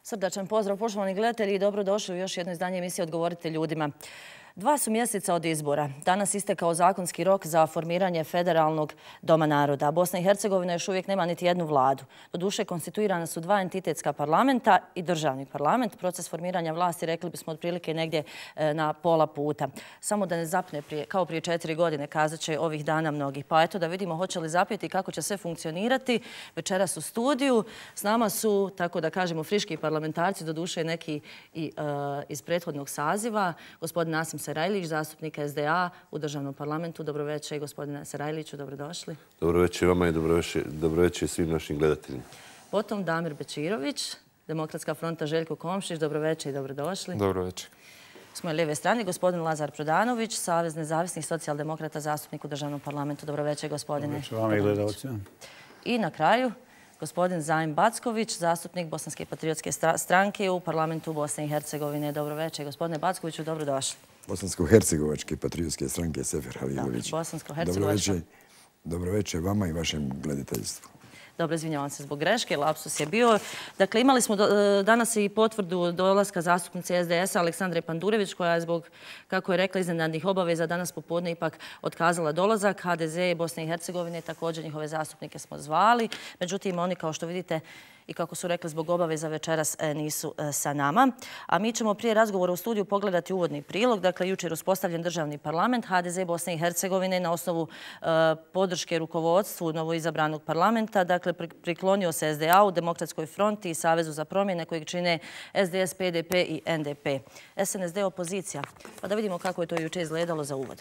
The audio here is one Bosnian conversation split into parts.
Srdačan pozdrav poštovani gledatelji i dobrodošli u još jedno izdanje emisije Odgovorite ljudima. 2 su mjeseca od izbora. Danas istekao zakonski rok za formiranje Federalnog doma naroda. Bosna i Hercegovina još uvijek nema niti jednu vladu. Doduše, konstituirana su 2 entitetska parlamenta i državni parlament. Proces formiranja vlasti, rekli bismo, otprilike negdje na pola puta. Samo da ne zapne kao prije 4 godine, kazat će ovih dana mnogi. Pa eto da vidimo hoće li zapjeti kako će sve funkcionirati. Večeras u studiju s nama su, tako da kažemo, friški parlamentarci, doduše neki i iz prethodnog saziva. Gospodin Nasim Sarajlić, zastupnik SDA u državnom parlamentu. Dobroveče, gospodine Sarajliću, dobrodošli. Dobroveče vama i dobroveče svim našim gledateljima. Potom Damir Bečirović, Demokratska fronta Željko Komšić, dobroveče i dobrodošli. Dobroveče. S moje lijeve strane gospodin Lazar Prodanović, Savez nezavisnih socijaldemokrata, zastupnik u državnom parlamentu. Dobroveče, gospodine. Dobroveče vama i gledalcima. I na kraju gospodin Zajm Backović, zastupnik Bosanske patriotske stranke u parlamentu Bosne i Hercegovine. Dobroveče, gospodine Backoviću, dobrodošli. Bosansko-hercegovačke patriotske stranke Sefer Halilović. Dobroveče vama i vašem gledateljstvu. Dobro, izvinjavam se zbog greške, lapsus je bio. Dakle, imali smo danas i potvrdu dolaska zastupnice SDS-a Aleksandre Pandurević, koja je zbog, kako je rekla, iznenadnih obaveza danas popodne ipak otkazala dolazak. HDZ i Bosne i Hercegovine, također njihove zastupnike smo zvali. Međutim, oni, kao što vidite, i kako su rekli, zbog obaveza večeras nisu sa nama. A mi ćemo prije razgovora u studiju pogledati uvodni prilog. Dakle, jučer uspostavljen državni parlament. HDZ Bosne i Hercegovine na osnovu podrške rukovodstvu novoizabranog parlamenta. Dakle, priklonio se SDA-u, Demokratskoj fronti i Savezu za promjene kojeg čine SDS, PDP i NDP. SNSD opozicija. Pa da vidimo kako je to jučer izgledalo za uvod.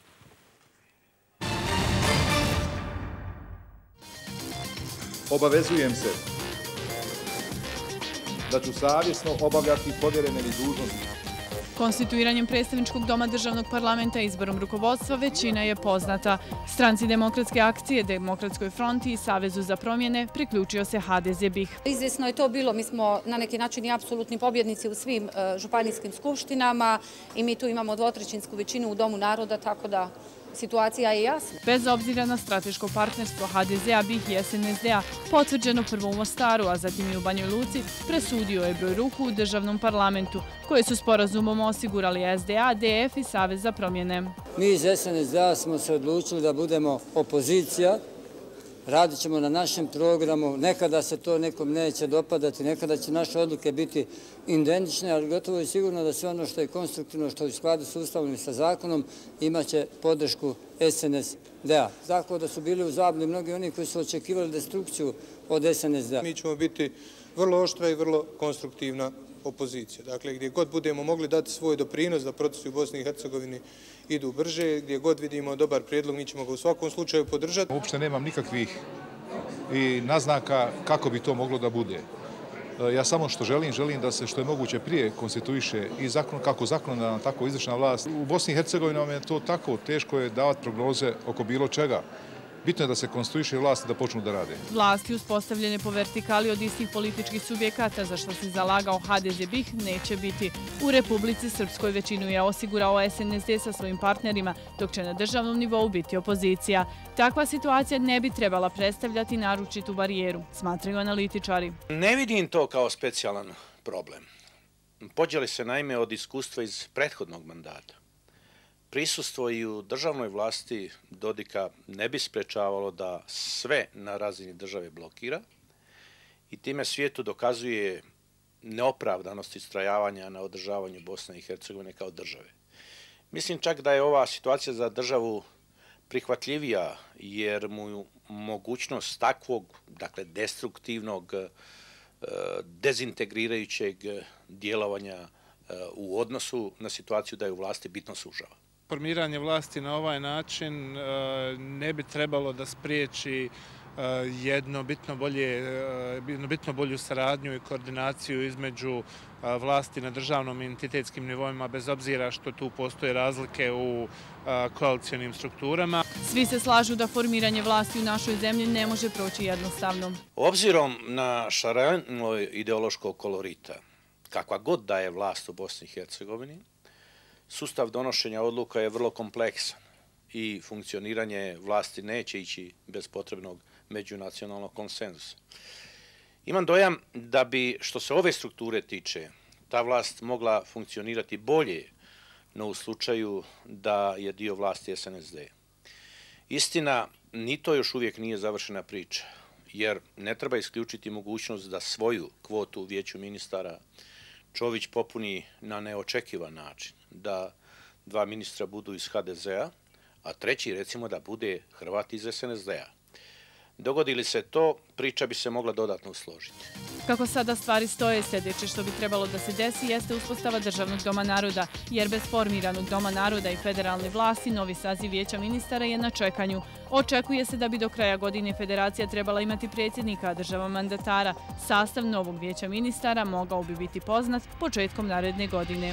Obavezujem se da ću savjesno obavljati povjerene mi dužnosti. Konstituiranjem predstavničkog doma državnog parlamenta i izborom rukovodstva većina je poznata. Stranci Demokratske akcije, Demokratskoj fronti i Savezu za promjene priključio se HDZ BiH. Izvjesno je to bilo. Mi smo na neki način i apsolutni pobjednici u svim županijskim skupštinama i mi tu imamo 2/3 većinu u Domu naroda, tako da situacija je jasna. Bez obzira na strateško partnerstvo HDZ-a, BiH i SNSD-a, potvrđeno prvo u Mostaru, a zatim i u Banjoj Luci, presudio je broj ruku u državnom parlamentu, koje su sporazumom osigurali SDA, DF i Savez za promjene. Mi iz SNSD-a smo se odlučili da budemo opozicija. Radit ćemo na našem programu. Nekada se to nekom neće dopadati, nekada će naše odluke biti identične, ali gotovo je sigurno da sve ono što je konstruktivno, što je u skladu s Ustavom i sa zakonom, imaće podršku SNSD-a. Tako da su bili u zabuni mnogi oni koji su očekivali destrukciju od SNSD-a. Mi ćemo biti vrlo oštra i vrlo konstruktivna opozicija. Dakle, gdje god budemo mogli dati svoj doprinos da procesi u Bosni i Hercegovini idu brže, gdje god vidimo dobar prijedlog, mi ćemo ga u svakom slučaju podržati. Uopšte nemam nikakvih i naznaka kako bi to moglo da bude. Ja samo što želim da se što je moguće prije konstituiše i kako zakonodavna, tako i izvršna vlast. U Bosni i Hercegovini vam je to tako, teško je davati prognoze oko bilo čega. Bitno je da se konstituiše vlast i da počnu da rade. Vlasti uspostavljene po vertikali od istih političkih subjekata, za što se zalagao HDZ BiH, neće biti. U Republici Srpskoj većinu je osigurao SNSD sa svojim partnerima, dok će na državnom nivou biti opozicija. Takva situacija ne bi trebala predstavljati naročitu barijeru, smatraju analitičari. Ne vidim to kao specijalan problem. Pođeli se naime od iskustva iz prethodnog mandata. Prisustvo i u državnoj vlasti Dodika ne bi sprečavalo da sve na razini države blokira i time svijetu dokazuje neopravdanost istrajavanja na održavanju Bosne i Hercegovine kao države. Mislim čak da je ova situacija za državu prihvatljivija jer mu mogućnost takvog, dakle destruktivnog, dezintegrirajućeg djelovanja u odnosu na situaciju da je u vlasti bitno sužava. Formiranje vlasti na ovaj način ne bi trebalo da spriječi jednu bitno bolju saradnju i koordinaciju između vlasti na državnom i entitetskim nivoima, bez obzira što tu postoje razlike u koalicionim strukturama. Svi se slažu da formiranje vlasti u našoj zemlji ne može proći jednostavno. Obzirom na šareno ideološkog kolorita, kakva god da je vlast u Bosni i Hercegovini, sustav donošenja odluka je vrlo kompleksan i funkcioniranje vlasti neće ići bez potrebnog međunacionalnog konsenzusa. Imam dojam da bi, što se ove strukture tiče, ta vlast mogla funkcionirati bolje, no u slučaju da je dio vlasti SNSD. Istina, ni to još uvijek nije završena priča, jer ne treba isključiti mogućnost da svoju kvotu u vijeću ministara Čović popuni na neočekivan način, da 2 ministra budu iz HDZ-a, a treći recimo da bude Hrvat iz SNSD-a. Dogodi li se to, priča bi se mogla dodatno usložiti. Kako sada stvari stoje, sljedeće što bi trebalo da se desi jeste uspostava Državnog doma naroda, jer bez formiranog doma naroda i federalne vlasti novi saziv vijeća ministara je na čekanju. Očekuje se da bi do kraja godine federacija trebala imati predsjednika, država mandatara. Sastav novog vijeća ministara mogao bi biti poznat početkom naredne godine.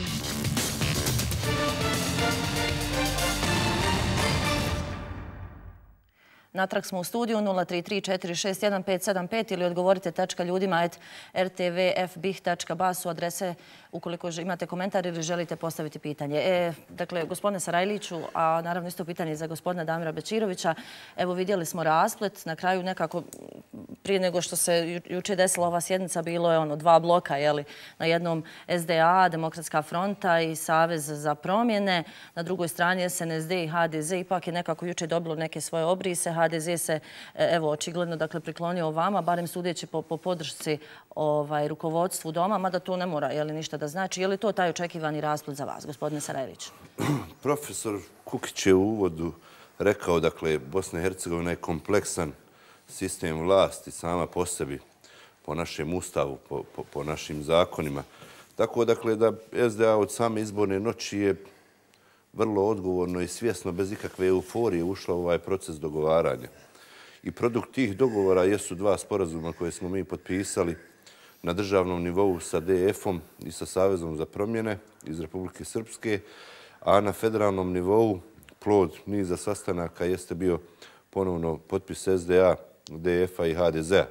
Natrag smo u studiju 033-461-575 ili odgovorite @rtvfbih.ba su adrese ukoliko imate komentar ili želite postaviti pitanje. Dakle, gospodine Sarajliću, a naravno isto pitanje za gospodina Damira Bečirovića. Evo vidjeli smo rasplet, na kraju nekako prije nego što se jučer desila ova sjednica bilo je 2 bloka, na jednom SDA, Demokratska fronta i Savez za promjene, na drugoj strani SNSD i HDZ, ipak je nekako jučer dobilo neke svoje obrise. HDZ se, očigledno, priklonio vama, barem sudeći po podršci rukovodstvu doma, mada to ne mora ništa da znači. Je li to taj očekivani rasplet za vas, gospodine Sarajlić? Profesor Kukić je u uvodu rekao, Bosna i Hercegovina je kompleksan sistem vlasti sama po sebi, po našem ustavu, po našim zakonima. Tako, da SDA od same izborne noći je vrlo odgovorno i svjesno, bez ikakve euforije, ušla u ovaj proces dogovaranja. I produkt tih dogovora jesu 2 sporazuma koje smo mi potpisali na državnom nivou sa DF-om i sa Savezom za promjene iz Republike Srpske, a na federalnom nivou plod niza sastanaka jeste bio ponovno potpis SDA, DF-a i HDZ-a.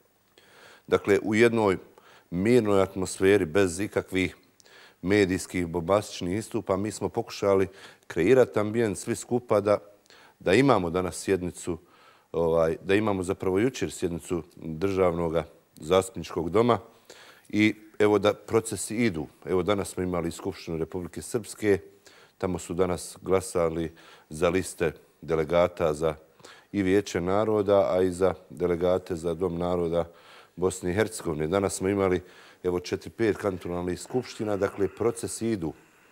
Dakle, u jednoj mirnoj atmosferi, bez ikakvih medijskih bombastičnih istupa, mi smo pokušali kreirati ambijent svi skupa da imamo danas sjednicu, da imamo zapravo jučer sjednicu Državnog zastupničkog doma i evo da procesi idu. Evo danas smo imali Skupštinu Republike Srpske, tamo su danas glasali za liste delegata za i Vijeće naroda, a i za delegate za Dom naroda Bosne i Hercegovine. Danas smo imali 4-5 kantonalnih skupština, dakle procesi idu.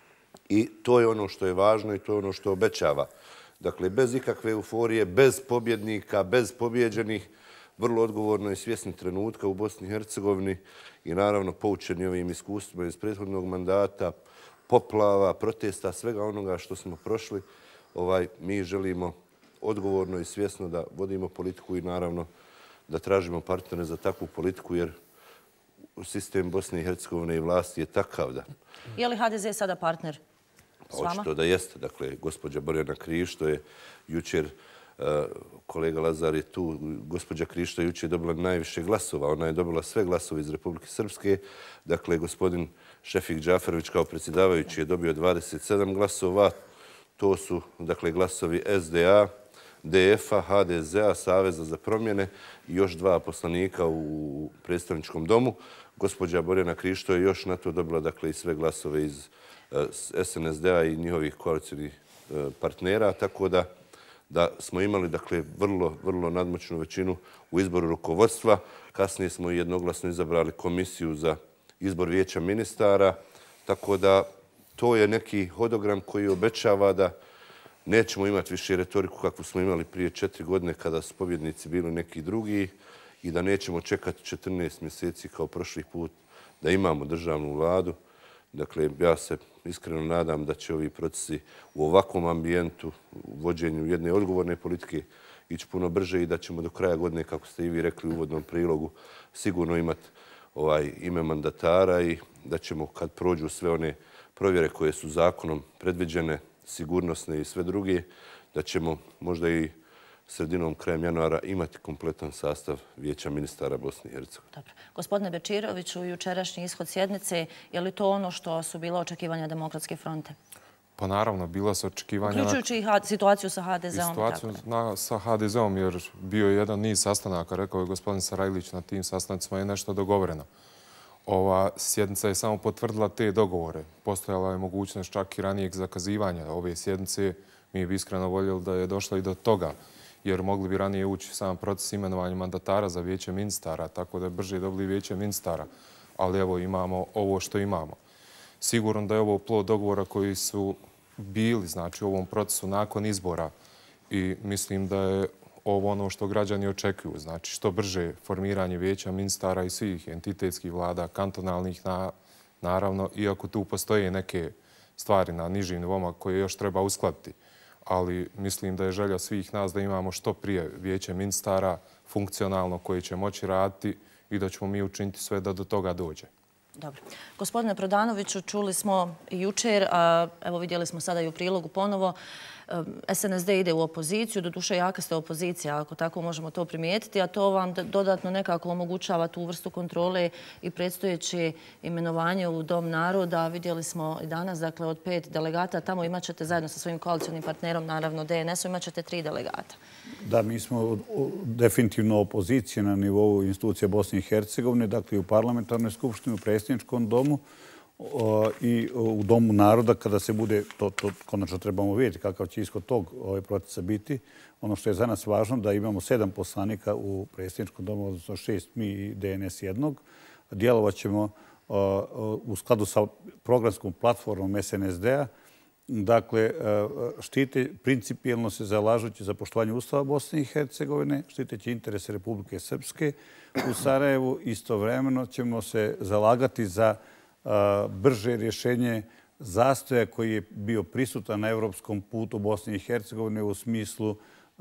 I to je ono što je važno i to je ono što obećava. Dakle, bez ikakve euforije, bez pobjednika, bez pobjeđenih, vrlo odgovorno i svjesni trenutka u Bosni i Hercegovini i naravno poučeni ovim iskustvima iz prethodnog mandata, poplava, protesta, svega onoga što smo prošli, mi želimo odgovorno i svjesno da vodimo politiku i naravno da tražimo partnere za takvu politiku, jer sistem Bosne i Hercegovine i vlasti je takav da... Je li HDZ sada partner s vama? Očito da jeste. Dakle, gospođa Borjana Krišto je jučer, kolega Lazar je tu, gospođa Krišto je jučer dobila najviše glasova. Ona je dobila sve glasove iz Republike Srpske. Dakle, gospodin Šefik Džaferović kao predsjedavajući je dobio 27 glasova. To su, dakle, glasovi SDA, DF-a, HDZ-a, Saveza za promjene i još 2 poslanika u predstavničkom domu. Gospođa Borjana Krišto je još na to dobila, dakle, i sve glasove iz SNSD-a i njihovih koalicijnih partnera, tako da smo imali, dakle, vrlo nadmoćnu većinu u izboru rukovodstva. Kasnije smo jednoglasno izabrali komisiju za izbor vijeća ministara, tako da to je neki hodogram koji obećava da nećemo imati više retoriku kakvu smo imali prije 4 godine kada su pobjednici bili neki drugi i da nećemo čekati 14 mjeseci kao prošli put da imamo državnu vladu. Dakle, ja se iskreno nadam da će ovi procesi u ovakvom ambijentu, u vođenju jedne odgovorne politike ići puno brže i da ćemo do kraja godine, kako ste i vi rekli u uvodnom prilogu, sigurno imati ime mandatara i da ćemo, kad prođu sve one provjere koje su zakonom predviđene, sigurnosne i sve druge, da ćemo možda i sredinom, krajem januara imati kompletan sastav vijeća ministara Bosne i Hercegovine. Dobro. Gospodine Bečiroviću, jučerašnji ishod sjednice, je li to ono što su bila očekivanja Demokratske fronte? Pa naravno, bila su očekivanja... Uključujući i situaciju sa HDZ-om. Situaciju sa HDZ-om, jer bio je jedan niz sastanaka, rekao je gospodin Sarajlić, na tim sastancima je nešto dogovoreno. Ova sjednica je samo potvrdila te dogovore. Postojala je mogućnost čak i ranijeg zakazivanja ove sjednice. Mi bi iskreno voljeli da je došlo i do toga, jer mogli bi ranije ući sam proces imenovanja mandatara za vijeće ministara, tako da je brže dobili vijeće ministara. Ali evo imamo ovo što imamo. Sigurno da je ovo plod dogovora koji su bili, znači, u ovom procesu nakon izbora i mislim da je ovo ono što građani očekuju. Znači, što brže formiranje vijeća ministara i svih entitetskih vlada, kantonalnih, naravno, iako tu postoje neke stvari na nižim nivoima koje još treba uskladiti. Ali mislim da je želja svih nas da imamo što prije vijeće ministara funkcionalno koje će moći raditi i da ćemo mi učiniti sve da do toga dođe. Dobro. Gospodine Prodanoviću, čuli smo i jučer, a evo vidjeli smo sada i u prilogu ponovo, SNSD ide u opoziciju, doduše jaka ste opozicija, ako tako možemo to primijetiti, a to vam dodatno nekako omogućava tu vrstu kontrole i predstojeće imenovanje u Dom naroda. Vidjeli smo i danas, dakle, od 5 delegata, tamo imat ćete zajedno sa svojim koalicijnim partnerom, naravno DNS-om, imat ćete 3 delegata. Da, mi smo definitivno opozicija na nivou institucija Bosne i Hercegovine, dakle i u parlamentarnoj skupštini, u predsjedničkom domu i u Domu naroda, kada se bude, to konačno trebamo vidjeti kakav će ishod tog procesa biti. Ono što je za nas važno da imamo 7 poslanika u predsjedničkom domu, odnosno 6 mi i DNS jednog. Djelovat ćemo u skladu sa programskom platformom SNSD-a. Dakle, štite principijelno se zalažući za poštovanje Ustava Bosne i Hercegovine, štiteći interese Republike Srpske u Sarajevu. Istovremeno ćemo se zalagati za brže rješenje zastoja koji je bio prisutan na evropskom putu Bosne i Hercegovine u smislu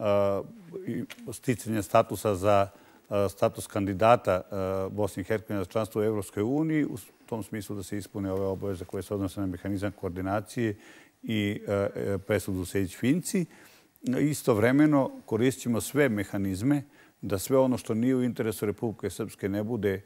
sticanja statusa za status kandidata Bosne i Hercegovine za članstvo u Evropskoj uniji, u tom smislu da se ispune ove obaveze koje se odnose na mehanizam koordinacije i presudu Sejdić-Finci. Istovremeno koristit ćemo sve mehanizme da sve ono što nije u interesu Republike Srpske ne bude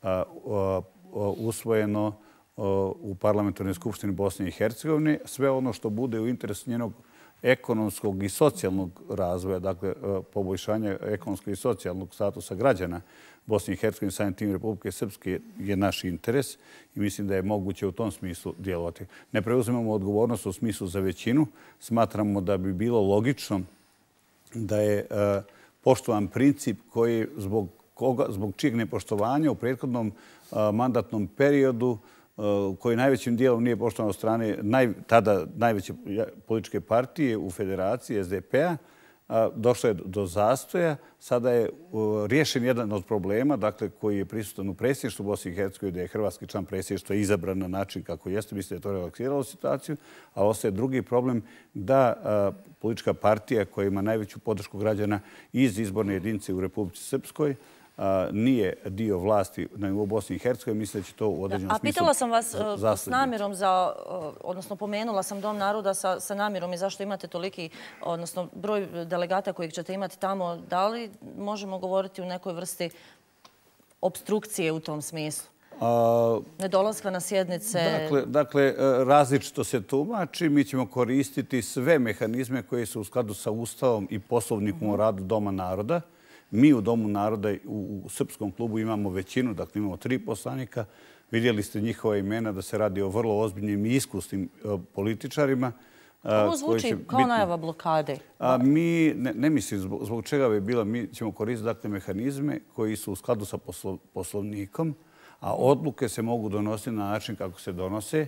usvojeno u parlamentarnoj skupštini Bosne i Hercegovine. Sve ono što bude u interesu njenog ekonomskog i socijalnog razvoja, dakle poboljšanja ekonomskog i socijalnog statusa građana Bosne i Hercegovine, samim tim Republike Srpske, je naš interes i mislim da je moguće u tom smislu djelovati. Ne preuzimamo odgovornost u smislu za većinu. Smatramo da bi bilo logično da je poštovan princip koji zbog čijeg nepoštovanja u prethodnom mandatnom periodu koji najvećim dijelom nije poštovan od strane tada najveće političke partije u federaciji SDP-a, došlo je do zastoja. Sada je riješen jedan od problema, dakle, koji je prisutan u predsjedništvu Bosne i Hercegovine, da je hrvatski član predsjedništva izabran na način kako jeste. Mislim da je to relaksiralo situaciju, a ostaje drugi problem da politička partija koja ima najveću podršku građana iz izborne jedinice u Republici Srpskoj nije dio vlasti na nivou Bosne i Hercegovine. Mislim da će to u određenom smislu... A pitala sam vas s namjerom odnosno pomenula sam Dom naroda sa namjerom i zašto imate toliki, odnosno broj delegata kojih ćete imati tamo. Da li možemo govoriti u nekoj vrsti obstrukcije u tom smislu? Nedolaska na sjednice? Dakle, različito se tumači. Mi ćemo koristiti sve mehanizme koji su u skladu sa Ustavom i Poslovnikom o radu Doma naroda. Mi u Domu naroda u Srpskom klubu imamo većinu, dakle imamo 3 poslanika. Vidjeli ste njihova imena da se radi o vrlo ozbiljnim i iskusnim političarima. Ovo zvuči kao najava blokade. Mi, ne mislim zbog čega bi bila, mi ćemo koristiti dakle mehanizme koji su u skladu sa Poslovnikom, a odluke se mogu donositi na način kako se donose.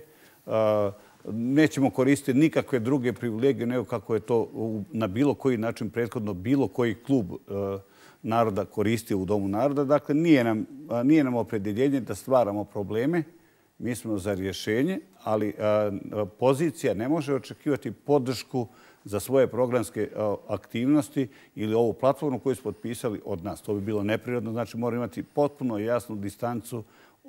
Nećemo koristiti nikakve druge privilegije nego kako je to na bilo koji način prethodno bilo koji klub naroda koristio u Domu naroda. Dakle, nije nam opredjeljenje da stvaramo probleme. Mi smo za rješenje, ali pozicija ne može očekivati podršku za svoje programske aktivnosti ili ovu platformu koju smo potpisali od nas. To bi bilo neprirodno. Znači, moramo imati potpuno jasnu distancu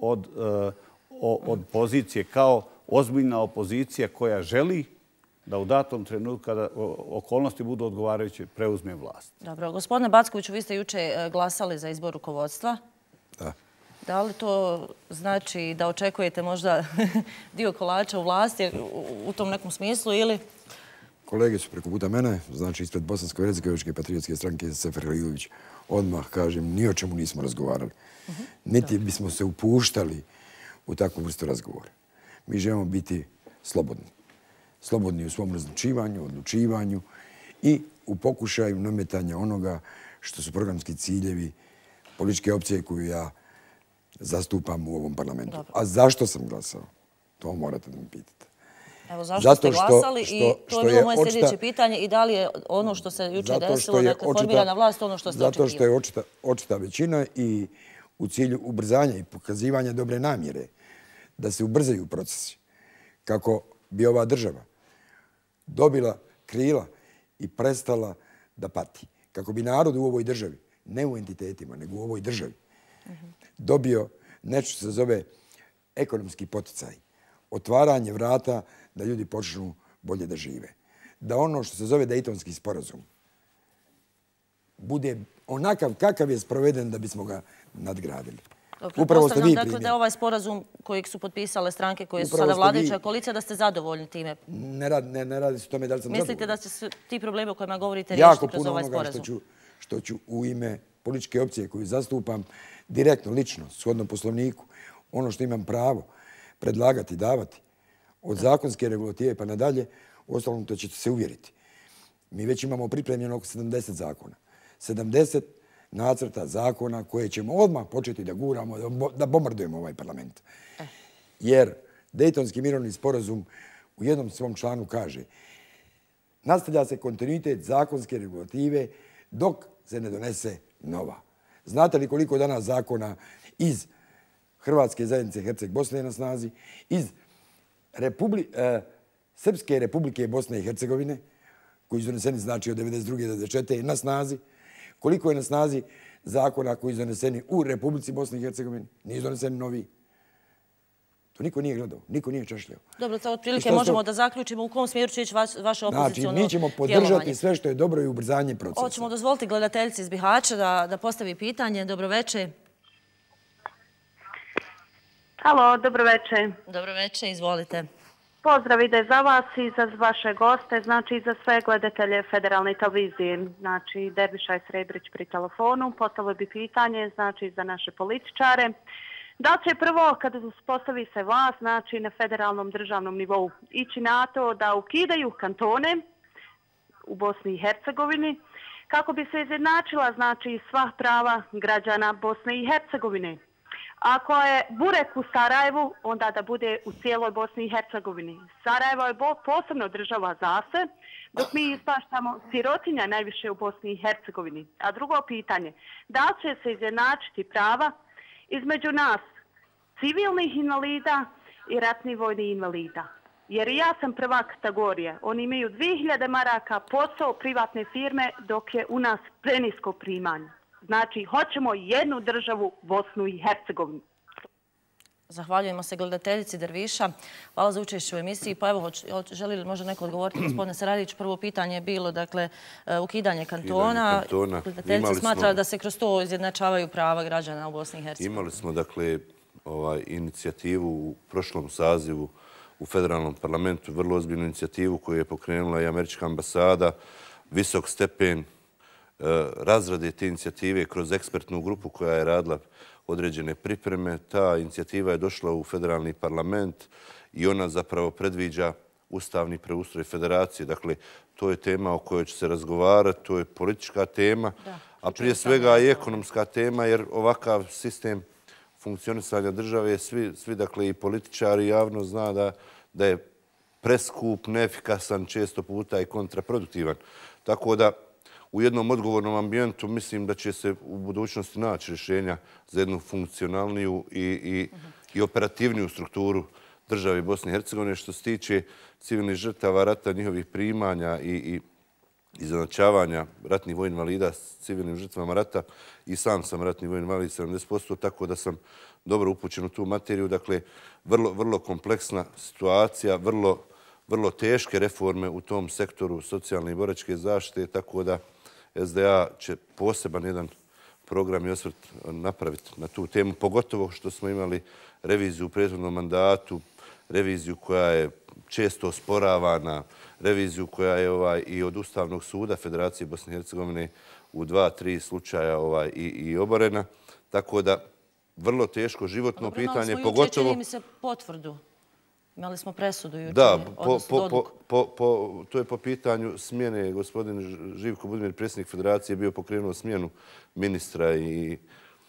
od pozicije kao ozbiljna opozicija koja želi da u datom trenutku, kada okolnosti budu odgovarajuće, preuzme vlast. Dobro. Gospodine Backoviću, vi ste juče glasali za izbor rukovodstva. Da. Da li to znači da očekujete možda dio kolača u vlasti u tom nekom smislu ili... Kolege su preko puta mene, znači ispred Bosansko-hercegovačke patriotske stranke Sefer Halilović, odmah kažem, ni o čemu nismo razgovarali. Niti bismo se upuštali u takvu vrstu razgovora. Mi želimo biti slobodni. Slobodni u svom odlučivanju i u pokušaju nametanja onoga što su programski ciljevi političke opcije koju ja zastupam u ovom parlamentu. Dobro. A zašto sam glasao? To morate da mi pitate. Evo, zašto ste glasali i to je bilo moje sljedeće pitanje i da li je ono što se jučer desilo, dakle formirana vlast, ono što ste očekivali? Zato što je očita većina i u cilju ubrzanja i pokazivanja dobre namjere da se ubrzaju procesi kako bi ova država dobila krila i prestala da pati. Kako bi narod u ovoj državi, ne u entitetima, nego u ovoj državi, dobio nešto što se zove ekonomski poticaj. Otvaranje vrata da ljudi počnu bolje da žive. Da ono što se zove Dejtonski sporazum bude onakav kakav je sproveden da bismo ga nadgradili. Upravo ste vi primjer. Dakle, da je ovaj sporazum kojeg su potpisale stranke koje su sada vladajuća koalicija, da ste zadovoljni time? Ne radi se o tome da li sam zadovoljni. Mislite da će se ti problemi o kojima govorite riješiti kroz ovaj sporazum? Jako puno onoga što ću u ime političke opcije koju zastupam direktno, lično, shodno poslovniku, ono što imam pravo predlagati, davati, od zakonske regulative pa nadalje, uostalom to ćete se uvjeriti. Mi već imamo pripremljeno oko 70 zakona. 70 nacrta zakona koje ćemo odmah početi da guramo, da bombardujemo ovaj parlament. Jer Dejtonski mirovni sporazum u jednom svom članu kaže nastavlja se kontinuitet zakonske regulative dok se ne donese nova. Znate li koliko danas zakona iz Hrvatske zajednice Herceg Bosne je na snazi, iz Srpske republike Bosne i Hercegovine, koji su doneseni znači od 1992. do 1994. je na snazi, koliko je na snazi zakona koji su doneseni u Republici Bosne i Hercegovine, nisu doneseni novi. To niko nije gledao, niko nije češljao. Dobro, to otprilike možemo da zaključimo u kom smjeru će ići vaše opoziciono djelovanje. Znači, mi ćemo podržati sve što je dobro i ubrzanje procesa. Hoćemo dozvoliti gledateljici iz Bihaća da postavi pitanje. Dobro večer. Halo, dobro večer. Dobro večer, izvolite. Pozdrav ide za vas i za vaše goste, znači i za sve gledatelje federalne televizije. Znači, Derviša i Srebrić pri telefonu. Postavili bi pitanje, znači, za naše političare. Da će prvo, kada postavi se vlast, znači na federalnom državnom nivou, ići na to da ukidaju kantone u Bosni i Hercegovini, kako bi se izjednačila, znači, sva prava građana Bosne i Hercegovine. Ako je burek u Sarajevu, onda da bude u cijeloj Bosni i Hercegovini. Sarajevo je posebno država za se, dok mi ispaštamo sirotinja najviše u Bosni i Hercegovini. A drugo pitanje, da li će se izjednačiti prava između nas, civilnih invalida i ratnih vojnih invalida? Jer i ja sam prva kategorija. Oni imaju 2000 maraka posao privatne firme, dok je u nas prenisko primanje. Znači, hoćemo jednu državu, Bosnu i Hercegovinu. Zahvaljujemo se gledateljici Derviša. Hvala za učešće u emisiji. Pa evo, želi li možda neko odgovoriti, gospodine Sarajlić? Prvo pitanje je bilo, dakle, ukidanje kantona. Gledateljica smatra da se kroz to izjednačavaju prava građana u Bosni i Hercegovini. Imali smo, dakle, inicijativu u prošlom sazivu u federalnom parlamentu, vrlo ozbiljnu inicijativu koju je pokrenula i američka ambasada, visok stepen razrade te inicijative kroz ekspertnu grupu koja je radila određene pripreme. Ta inicijativa je došla u federalni parlament i ona zapravo predviđa ustavni preustroj federacije. Dakle, to je tema o kojoj će se razgovarati, to je politička tema, a prije svega i ekonomska tema, jer ovakav sistem funkcionisanja države, svi dakle i političari i javnost zna da je preskup, neefikasan, često puta i kontraproduktivan. Tako da u jednom odgovornom ambijentu mislim da će se u budućnosti naći rješenja za jednu funkcionalniju i operativniju strukturu države Bosne i Hercegovine. Što se tiče civilnih žrtava rata, njihovih primanja i izjednačavanja ratnih vojnih invalida s civilnim žrtvama rata, i sam sam ratni vojni invalid 70%, tako da sam dobro upućen u tu materiju. Dakle, vrlo kompleksna situacija, vrlo teške reforme u tom sektoru socijalne i boračke zaštite, tako da SDA će poseban jedan program i osvrt napraviti na tu temu, pogotovo što smo imali reviziju u prethodnom mandatu, reviziju koja je često osporavana, reviziju koja je i od Ustavnog suda Federacije Bosne i Hercegovine u 2-3 slučaja i oborena. Tako da vrlo teško životno pitanje, pogotovo... Imali smo juče, čini mi se, potvrdu. Imali smo presudu juče, odnosno odluku. To je po pitanju smjene. Gospodin Živko Budimir, predsjednik Federacije, bio pokrenuo smjenu ministra i...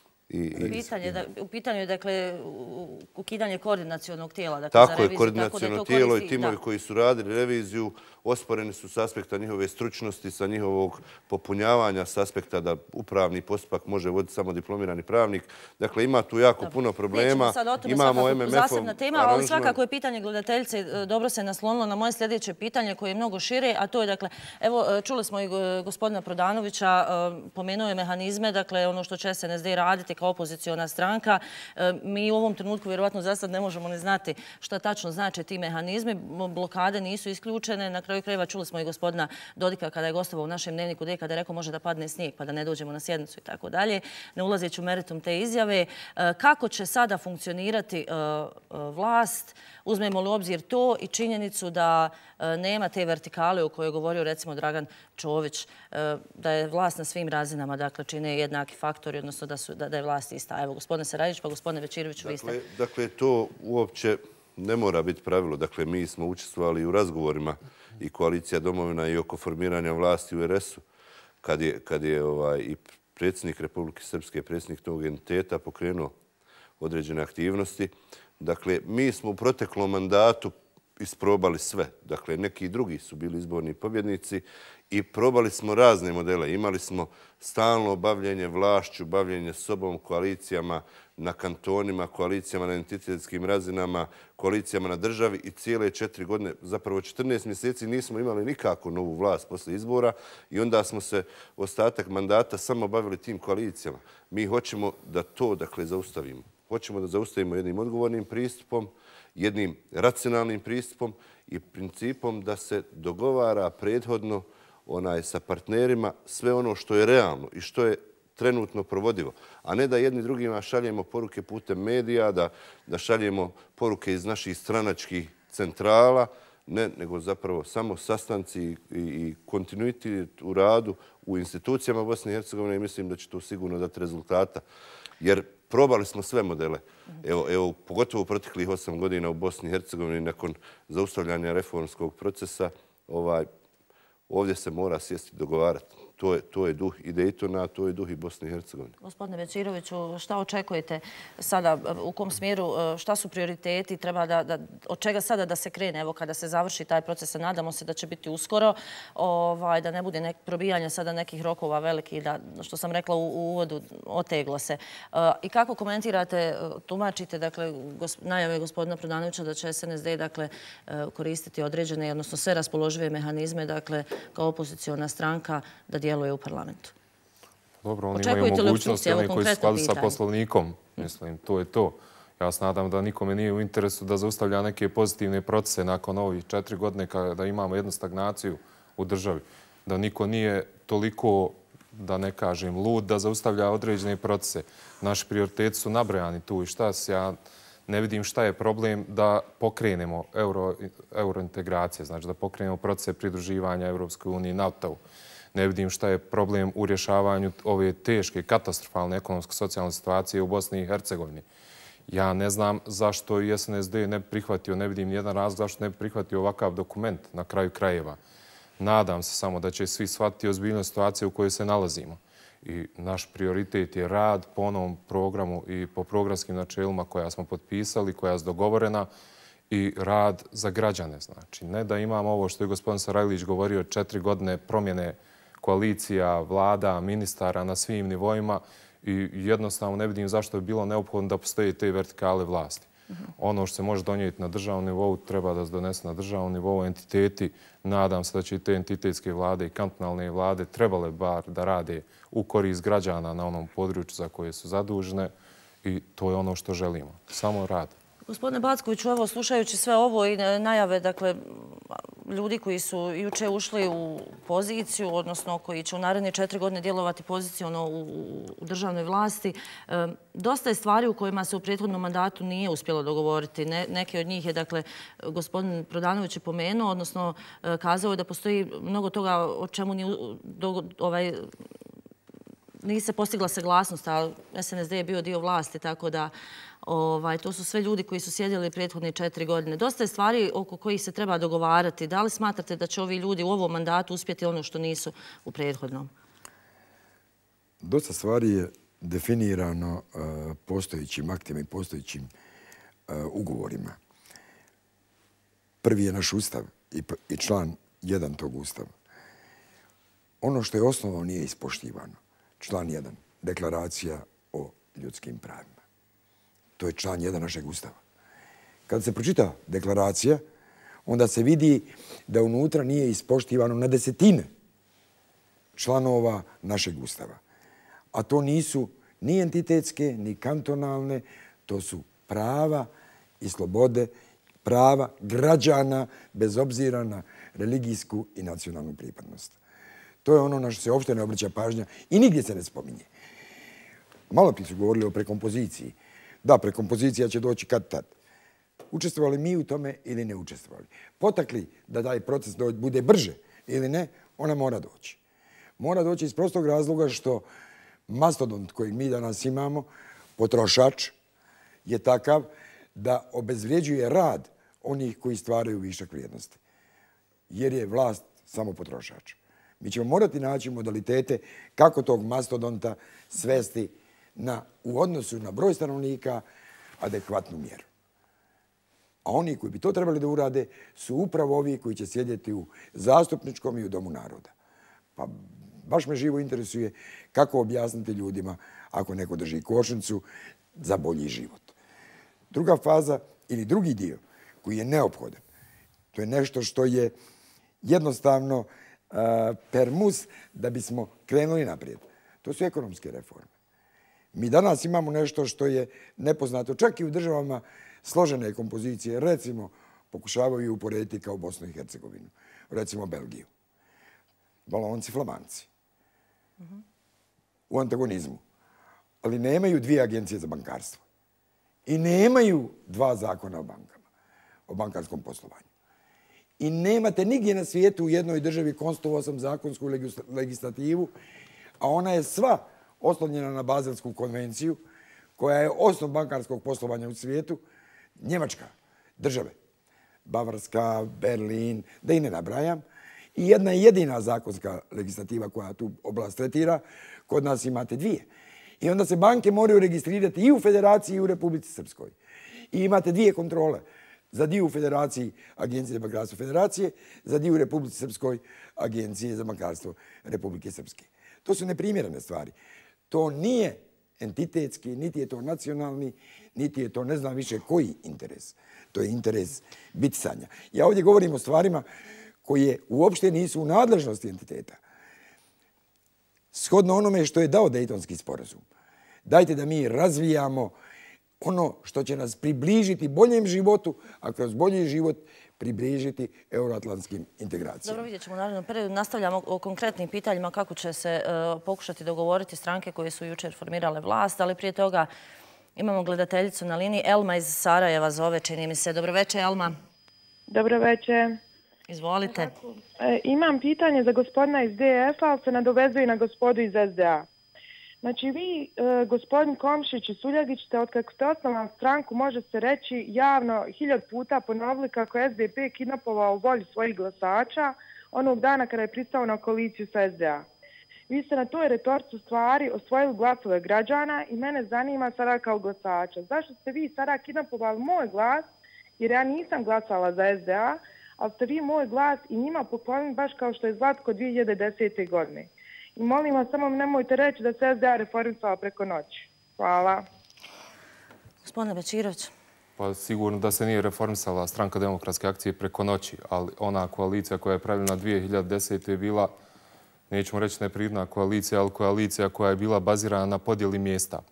U pitanju je, dakle, ukidanje koordinacionog tijela. Tako je, koordinaciono tijelo i timovi koji su radili reviziju osporeni su s aspekta njihove stručnosti, sa njihovog popunjavanja, s aspekta da upravni postupak može voditi samo diplomirani pravnik. Dakle, ima tu jako puno problema. Nećemo sad o tome, svakako zasebna tema, ali svakako je pitanje gledateljice dobro se naslonilo na moje sljedeće pitanje koje je mnogo šire, a to je, dakle, evo, čuli smo i gospodina Prodanovića, pomenuo je mehanizme, dakle, ono što će SNSD raditi kao opoziciona stranka. Mi u ovom trenutku vjerovatno za sad ne možemo ni znati šta tačno znače ti mehanizmi. Blokade nisu isključene. Na kraju krajeva čuli smo i gospodina Dodika kada je gostovao u našem dnevniku D, kada je rekao može da padne snijeg pa da ne dođemo na sjednicu i tako dalje. Ne ulazeći u meritum te izjave. Kako će sada funkcionirati vlast? Uzmemo li u obzir to i činjenicu da nema te vertikale o kojoj je govorio recimo Dragan Čović, da je vlast na svim razinama, dakle, čine jednaki faktori, odnosno da je vlast ista. Evo, gospodine Sarajlić, pa gospodine Bečirović, vi ste... Dakle, to uopće ne mora biti pravilo. Dakle, mi smo učestvovali u razgovorima i koalicija Domovina i oko formiranja vlasti u RS-u, kad je i predsjednik Republike Srpske, predsjednik tog entiteta pokrenuo određene aktivnosti. Dakle, mi smo u proteklom mandatu isprobali sve. Dakle, neki drugi su bili izborni pobjednici i probali smo razne modele. Imali smo stalno bavljenje vlašću, bavljenje sobom, koalicijama na kantonima, koalicijama na entitetskim razinama, koalicijama na državi i cijele 4 godine, zapravo 14 mjeseci nismo imali nikako novu vlast posle izbora i onda smo se ostatak mandata samo bavili tim koalicijama. Mi hoćemo da to, dakle, zaustavimo. Hoćemo da zaustavimo jednim odgovornim pristupom, jednim racionalnim pristupom i principom da se dogovara prethodno sa partnerima sve ono što je realno i što je trenutno provodivo, a ne da jedni drugima šaljemo poruke putem medija, da šaljemo poruke iz naših stranačkih centrala, ne, nego zapravo samo sastanci i kontinuitet u radu u institucijama Bosne i Hercegovine i mislim da će to sigurno dati rezultata. Jer probali smo sve modele. Evo, pogotovo u proteklih 8 godina u Bosni i Hercegovini nakon zaustavljanja reformskog procesa, ovdje se mora sjesti i dogovarati. To je duh i Dejtona, to je duh i Bosne i Hercegovine. Gospodine Bečiroviću, šta očekujete sada, u kom smjeru, šta su prioriteti, od čega sada da se krene, evo kada se završi taj proces, nadamo se da će biti uskoro, da ne bude probijanja sada nekih rokova velikih, što sam rekla u uvodu, oteglo se. I kako komentirate, tumačite, dakle, najave gospodina Prodanovića da će SNSD, dakle, koristiti određene, odnosno sve raspoložive mehanizme, dakle, kao opoziciona stranka da djeluje u parlamentu? Dobro, oni imaju mogućnosti, oni koji su skladu sa poslovnikom. Mislim, to je to. Ja se nadam da nikome nije u interesu da zaustavlja neke pozitivne procese nakon ovih 4 godine kada imamo jednu stagnaciju u državi. Da niko nije toliko, da ne kažem, lud da zaustavlja određene procese. Naši prioriteti su nabrojani tu i ja ne vidim šta je problem da pokrenemo eurointegracije, znači da pokrenemo procese pridruživanja Europskoj uniji i NATO-u. Ne vidim šta je problem u rješavanju ove teške, katastrofalne ekonomsko-socijalne situacije u Bosni i Hercegovini. Ja ne znam zašto i SNSD ne bi prihvatio, ne vidim nijedan razlog zašto ne bi prihvatio ovakav dokument na kraju krajeva. Nadam se samo da će svi shvatiti ozbiljnu situaciju u kojoj se nalazimo. I naš prioritet je rad po onom programu i po programskim načelima koja smo potpisali, koja je dogovorena i rad za građane. Znači, ne da imamo ovo što je gospodin Sarajlić govorio, 4 godine promjene koalicija, vlada, ministara na svim nivoima i jednostavno ne vidim zašto bi bilo neophodno da postoje te vertikale vlasti. Ono što se može donijeti na državnom nivou treba da se donese na državnom nivou entiteti. Nadam se da će i te entitetske vlade i kantonalne vlade trebale bar da rade u korist građana na onom području za koje su zadužene i to je ono što želimo. Samo rad. Gospodine Backoviću, evo slušajući sve ovo i najave, dakle, ljudi koji su juče ušli u poziciju, odnosno koji će u naredne 4 godine djelovati poziciono u državnoj vlasti, dosta je stvari u kojima se u prethodnom mandatu nije uspjelo dogovoriti. Neke od njih je, dakle, gospodin Prodanović je pomenuo, odnosno kazao je da postoji mnogo toga o čemu nije se postigla saglasnost, ali SNSD je bio dio vlasti, tako da to su sve ljudi koji su sjedili prethodne 4 godine. Dosta je stvari oko kojih se treba dogovarati. Da li smatrate da će ovi ljudi u ovom mandatu uspjeti ono što nisu u prethodnom? Dosta stvari je definirano postojećim aktima i postojećim ugovorima. Prvi je naš ustav i član 1 tog ustava. Ono što je osnovno nije ispoštivano. Član 1. Deklaracija o ljudskim pravima. To je član 1 našeg ustava. Kad se pročita deklaracija, onda se vidi da unutra nije ispoštivano na desetine članova našeg ustava. A to nisu ni entitetske, ni kantonalne, to su prava i slobode, prava građana bez obzira na religijsku i nacionalnu pripadnost. To je ono na što se uopšte ne obraća pažnja i nigdje se ne spominje. Malo prije su govorili o prekompoziciji. Da, prekompozicija će doći kad tad. Učestvovali mi u tome ili ne učestvovali. Potakli da taj proces bude brže ili ne, ona mora doći. Mora doći iz prostog razloga što mastodont kojeg mi danas imamo, potrošač, je takav da obezvrijeđuje rad onih koji stvaraju višak vrijednosti. Jer je vlast samo potrošač. Mi ćemo morati naći modalitete kako tog mastodonta svesti u odnosu na broj stanovnika adekvatnu mjeru. A oni koji bi to trebali da urade su upravo ovi koji će sjedjeti u zastupničkom i u Domu naroda. Pa baš me živo interesuje kako objasniti ljudima ako neko drži košnicu za bolji život. Druga faza ili drugi dio koji je neophodan, to je nešto što je jednostavno permus da bismo krenuli naprijed. To su ekonomske reforme. Mi danas imamo nešto što je nepoznato, čak i u državama složene kompozicije, recimo, pokušavaju uporediti kao Bosnu i Hercegovinu, recimo Belgiju. Valonci, Flamanci. U antagonizmu. Ali nemaju 2 agencije za bankarstvo. I nemaju 2 zakona o bankama, o bankarskom poslovanju. I nemate nigdje na svijetu u jednoj državi konstituovao sam zakonsku legislativu, a ona je sva oslonjena na Bazelsku konvenciju, koja je osnov bankarskog poslovanja u svijetu, Njemačka, države, Bavarska, Berlin, da i ne nabrajam, i jedna jedina zakonska legislativa koja tu oblast tretira, kod nas imate 2. I onda se banke moraju registrirati i u Federaciji i u Republici Srpskoj. I imate 2 kontrole. Za dio u Federaciji Agencije za bankarstvo Federacije, za dio u Republici Srpskoj Agencije za bankarstvo Republike Srpske. To su neprimjerene stvari. To nije entitetski, niti je to nacionalni, niti je to ne znam više koji interes. To je interes bitisanja. Ja ovdje govorim o stvarima koje uopšte nisu u nadležnosti entiteta. Shodno onome što je dao Dejtonski sporazum. Dajte da mi razvijamo ono što će nas približiti boljem životu, a kroz bolji život približiti euroatlantskim integracijama. Dobro, vidjet ćemo u narednom periodu. Nastavljamo o konkretnim pitanjima kako će se pokušati dogovoriti stranke koje su jučer formirale vlast, ali prije toga imamo gledateljicu na liniji. Elma iz Sarajeva zove, čini mi se. Dobro večer, Elma. Dobro večer. Izvolite. Imam pitanje za gospodina iz DF-a, ali se nadovezuje na gospodu iz SDA. Znači vi, gospodin Komšić i Suljagić, ste otkako ste osnovali stranku, može se reći javno 1000 puta ponovili kako je SDP kidnapovao volju svojih glasača onog dana kada je pristao na koaliciju sa SDA. Vi ste na toj retorci stvari osvojili glasove građana i mene zanima sada kao glasača. Zašto ste vi sada kidnapovali moj glas, jer ja nisam glasala za SDA, ali ste vi moj glas i njima poklonili baš kao što je Zlatko 2010. godine. I molim vas, samo nemojte reći da se SDA reformisala preko noći. Hvala. Gospodine Bečirović. Pa sigurno da se nije reformisala Stranka demokratske akcije preko noći, ali ona koalicija koja je pravljena 2010. je bila, nećemo reći neprirodna koalicija, ali koalicija koja je bila bazirana na podjeli mjesta.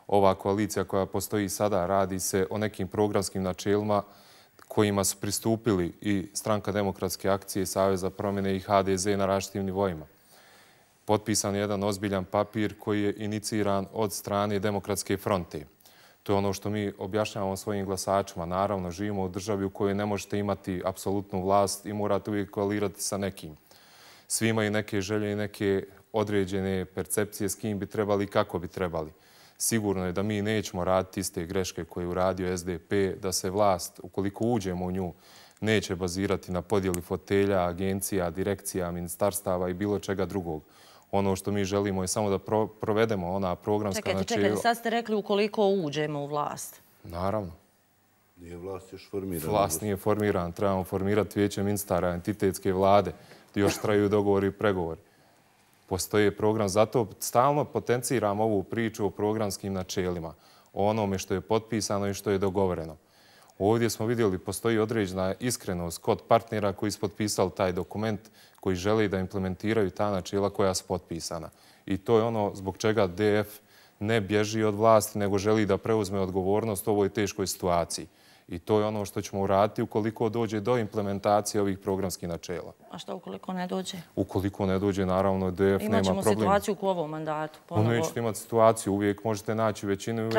ova koalicija koja postoji sada, radi se o nekim programskim načelima kojima su pristupili i Stranka demokratske akcije i Savez za promjene i HDZ na različitim nivoima. Potpisan je jedan ozbiljan papir koji je iniciran od strane Demokratske fronte. To je ono što mi objašnjavamo svojim glasačima. Naravno, živimo u državi u kojoj ne možete imati apsolutnu vlast i morate uvijek koalirati sa nekim. Svi imaju neke želje i neke određene percepcije s kim bi trebali i kako bi trebali. Sigurno je da mi nećemo raditi iste greške koje je uradio SDP, da se vlast, ukoliko uđemo u nju, neće bazirati na podjeli fotelja, agencija, direkcija, ministarstava i bilo čega drugog. Ono što mi želimo je samo da provedemo ona programska načela. Čekajte, sad ste rekli ukoliko uđemo u vlast. Naravno. Nije vlast još formirana. Vlast nije formirana. Trebamo formirati vijeće ministara, entitetske vlade, gdje još traju dogovori i pregovori. Postoji program, zato stalno potenciramo ovu priču o programskim načelima, o onome što je potpisano i što je dogovoreno. Ovdje smo vidjeli, postoji određena iskrenost kod partnera koji su potpisali taj dokument, koji žele da implementiraju ta načela koja su potpisana. I to je ono zbog čega DF ne bježi od vlasti, nego želi da preuzme odgovornost u ovoj teškoj situaciji. I to je ono što ćemo uraditi ukoliko dođe do implementacije ovih programskih načela. A što ukoliko ne dođe? Ukoliko ne dođe, naravno, DF nema problem. Imaćemo situaciju u ovom mandatu. Nećete imati situaciju. Uvijek možete naći većinu i uvijek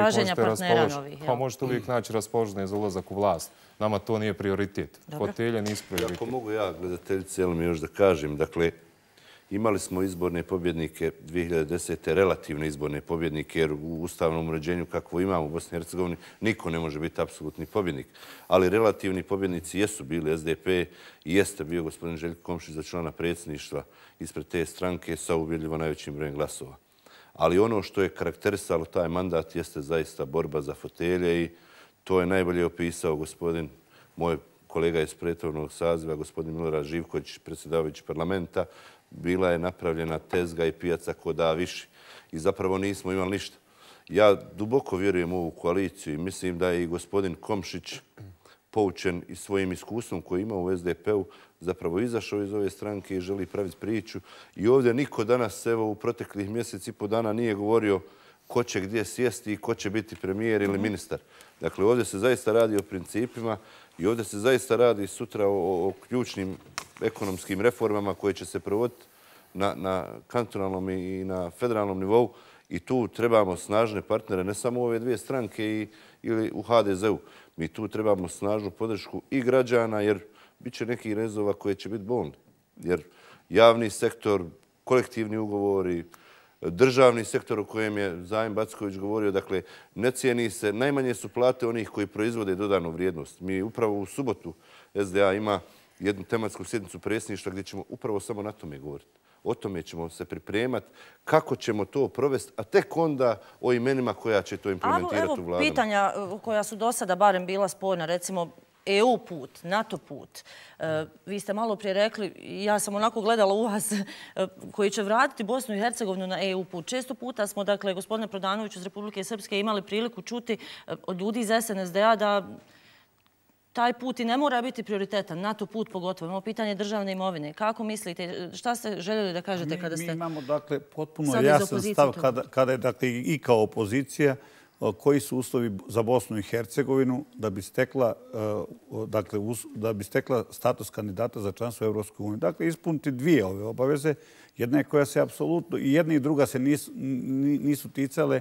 možete uvijek naći raspoložene za ulazak u vlast. Nama to nije prioritet. Fotelje nisu prioritet. Ako mogu ja, gledateljice, mi još da kažem, dakle, imali smo izborne pobjednike 2010. relativne izborne pobjednike, jer u ustavnom uređenju kakvo imamo u Bosni i Hercegovini niko ne može biti apsolutni pobjednik. Ali relativni pobjednici jesu bili SDP i jeste bio gospodin Željko Komšić za člana predsjedništva ispred te stranke sa uvjerljivo najvećim brojem glasova. Ali ono što je karakterisalo taj mandat jeste zaista borba za fotelje i to je najbolje opisao gospodin, moj kolega iz prethodnog saziva, gospodin Milorad Živković, predsjedavajući parlamenta. Bila je napravljena tezga i pijaca ko da više. I zapravo nismo imali ništa. Ja duboko vjerujem u ovu koaliciju i mislim da je i gospodin Komšić poučen i svojim iskustvom koji ima u SDP-u zapravo izašao iz ove stranke i želi praviti priču. I ovdje niko danas, evo u proteklih mjesec i po dana nije govorio ko će gdje sjesti i ko će biti premijer ili ministar. Dakle, ovdje se zaista radi o principima i ovdje se zaista radi sutra o ključnim ekonomskim reformama koje će se provoditi na kantonalnom i na federalnom nivou i tu trebamo snažne partnere, ne samo ove dvije stranke ili u HDZ-u. Mi tu trebamo snažnu podršku i građana jer bit će nekih rezova koje će biti bolni. Jer javni sektor, kolektivni ugovori, državni sektor o kojem je Zajim Backović govorio, dakle, ne cijeni se, najmanje su plate onih koji proizvode dodanu vrijednost. Mi upravo u subotu SDA ima jednu tematsku sjednicu predsjedništva gdje ćemo upravo samo na tome govoriti. O tome ćemo se pripremati, kako ćemo to provesti, a tek onda o imenima koja će to implementirati u vladama. Evo pitanja koja su do sada barem bila sporna, recimo EU put, NATO put. Vi ste malo prije rekli, ja sam onako gledala u vas, koji će vratiti Bosnu i Hercegovinu na EU put. Često puta smo, dakle, gospodine Prodanoviću iz Republike Srpske imali priliku čuti od ljudi iz SNSD-a da taj put i ne mora biti prioritetan, NATO put pogotovo. Imamo pitanje državne imovine. Kako mislite, šta ste željeli da kažete kada ste... Mi imamo, dakle, potpuno jasan stav kada je, dakle, i kao opozicija koji su uslovi za Bosnu i Hercegovinu da bi stekla status kandidata za članstvo u Evropskoj uniji. Dakle, ispuniti dvije ove obaveze. Jedna je koja se apsolutno, i jedna i druga se nisu ticale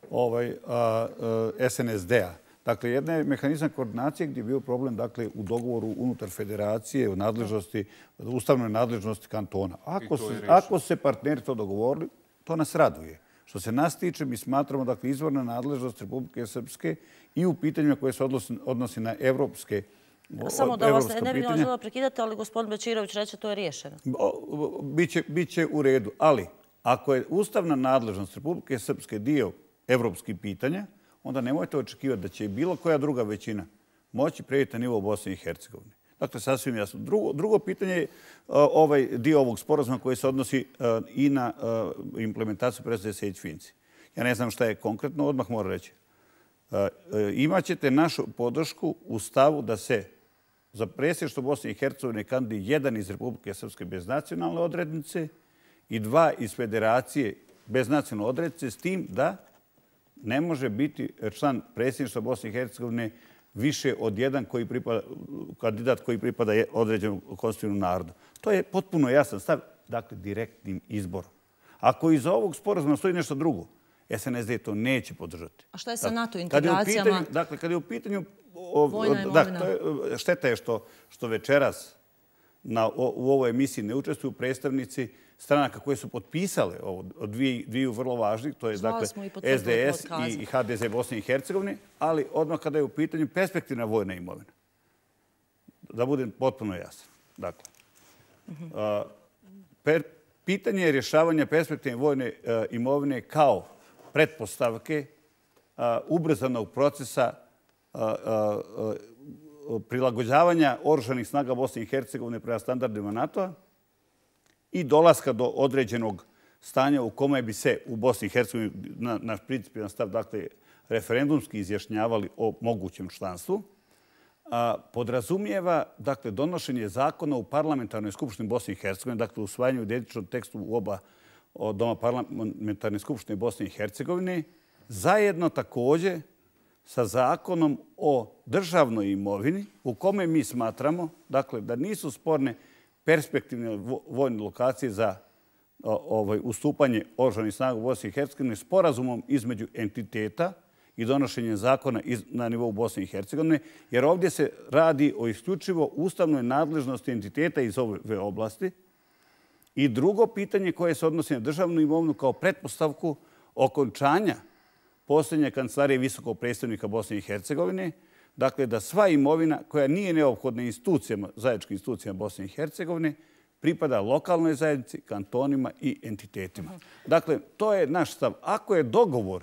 SNSD-a. Dakle, jedna je mehanizam koordinacije gdje je bio problem u dogovoru unutar federacije, u ustavnoj nadležnosti kantona. Ako se partneri to dogovorili, to nas raduje. Što se nas tiče, mi smatramo izvorna nadležnost Republike Srpske i u pitanjima koje se odnosi na evropske pitanja. Samo da vas ne bih vam žela prekidati, ali gospodin Bečirović reče to je riješeno. Biće u redu, ali ako je ustavna nadležnost Republike Srpske dio evropskih pitanja, onda nemojte očekivati da će bilo koja druga većina moći preći na nivo Bosne i Hercegovine. Dakle, sasvim jasno. Drugo pitanje je ovaj dio ovog sporazuma koji se odnosi i na implementaciju presude Sejdić-Finci. Ja ne znam šta je konkretno, odmah moram reći. Imaćete našu podršku u stavu da se za predsjedništvo Bosne i Hercegovine kandiduje jedan iz Republike Srpske bez nacionalne odrednice i dva iz Federacije bez nacionalne odrednice, s tim da ne može biti član predsjedništva Bosne i Hercegovine više od jedan kandidat koji pripada određenom konstitutivnom narodu. To je potpuno jasan stav, dakle, direktnim izborom. Ako iza ovog sporazuma stoji nešto drugo, SNSD to neće podržati. A šta je sa NATO integracijama? Dakle, kad je u pitanju... Vojna imovina. Šteta je što večeras u ovoj emisiji ne učestvuju predstavnici stranaka koje su potpisale ovo, dviju vrlo važnih, to je dakle SDS i HDZ Bosne i Hercegovine, ali odmah kada je u pitanju perspektivna vojna imovina. Da budem potpuno jasan. Dakle, pitanje rješavanja perspektivne vojne imovine kao pretpostavke ubrzanog procesa prilagođavanja oružanih snaga Bosne i Hercegovine prema standardima NATO-a i dolaska do određenog stanja u kome bi se u Bosni i Hercegovini, naš principijelan stav, dakle, referendumski izjašnjavali o mogućem članstvu, podrazumijeva, dakle, donošenje zakona u parlamentarnoj skupštini Bosne i Hercegovine, dakle, usvajanje u identičnom tekstu u oba doma parlamentarne skupštine Bosne i Hercegovine, zajedno također sa zakonom o državnoj imovini u kome mi smatramo, dakle, da nisu sporne perspektivne vojne lokacije za ustupanje oružanih snaga u Bosni i Hercegovini sporazumom između entiteta i donošenjem zakona na nivou Bosne i Hercegovine, jer ovdje se radi o isključivo ustavnoj nadležnosti entiteta iz ove oblasti. I drugo pitanje koje se odnosi na državnu imovinu kao pretpostavku okončanja posljednje kancelarije visokog predstavnika Bosne i Hercegovine, dakle da sva imovina koja nije neophodna institucijama, zajedničkim institucijama Bosne i Hercegovine, pripada lokalnoj zajednici, kantonima i entitetima. Dakle, to je naš stav. Ako je dogovor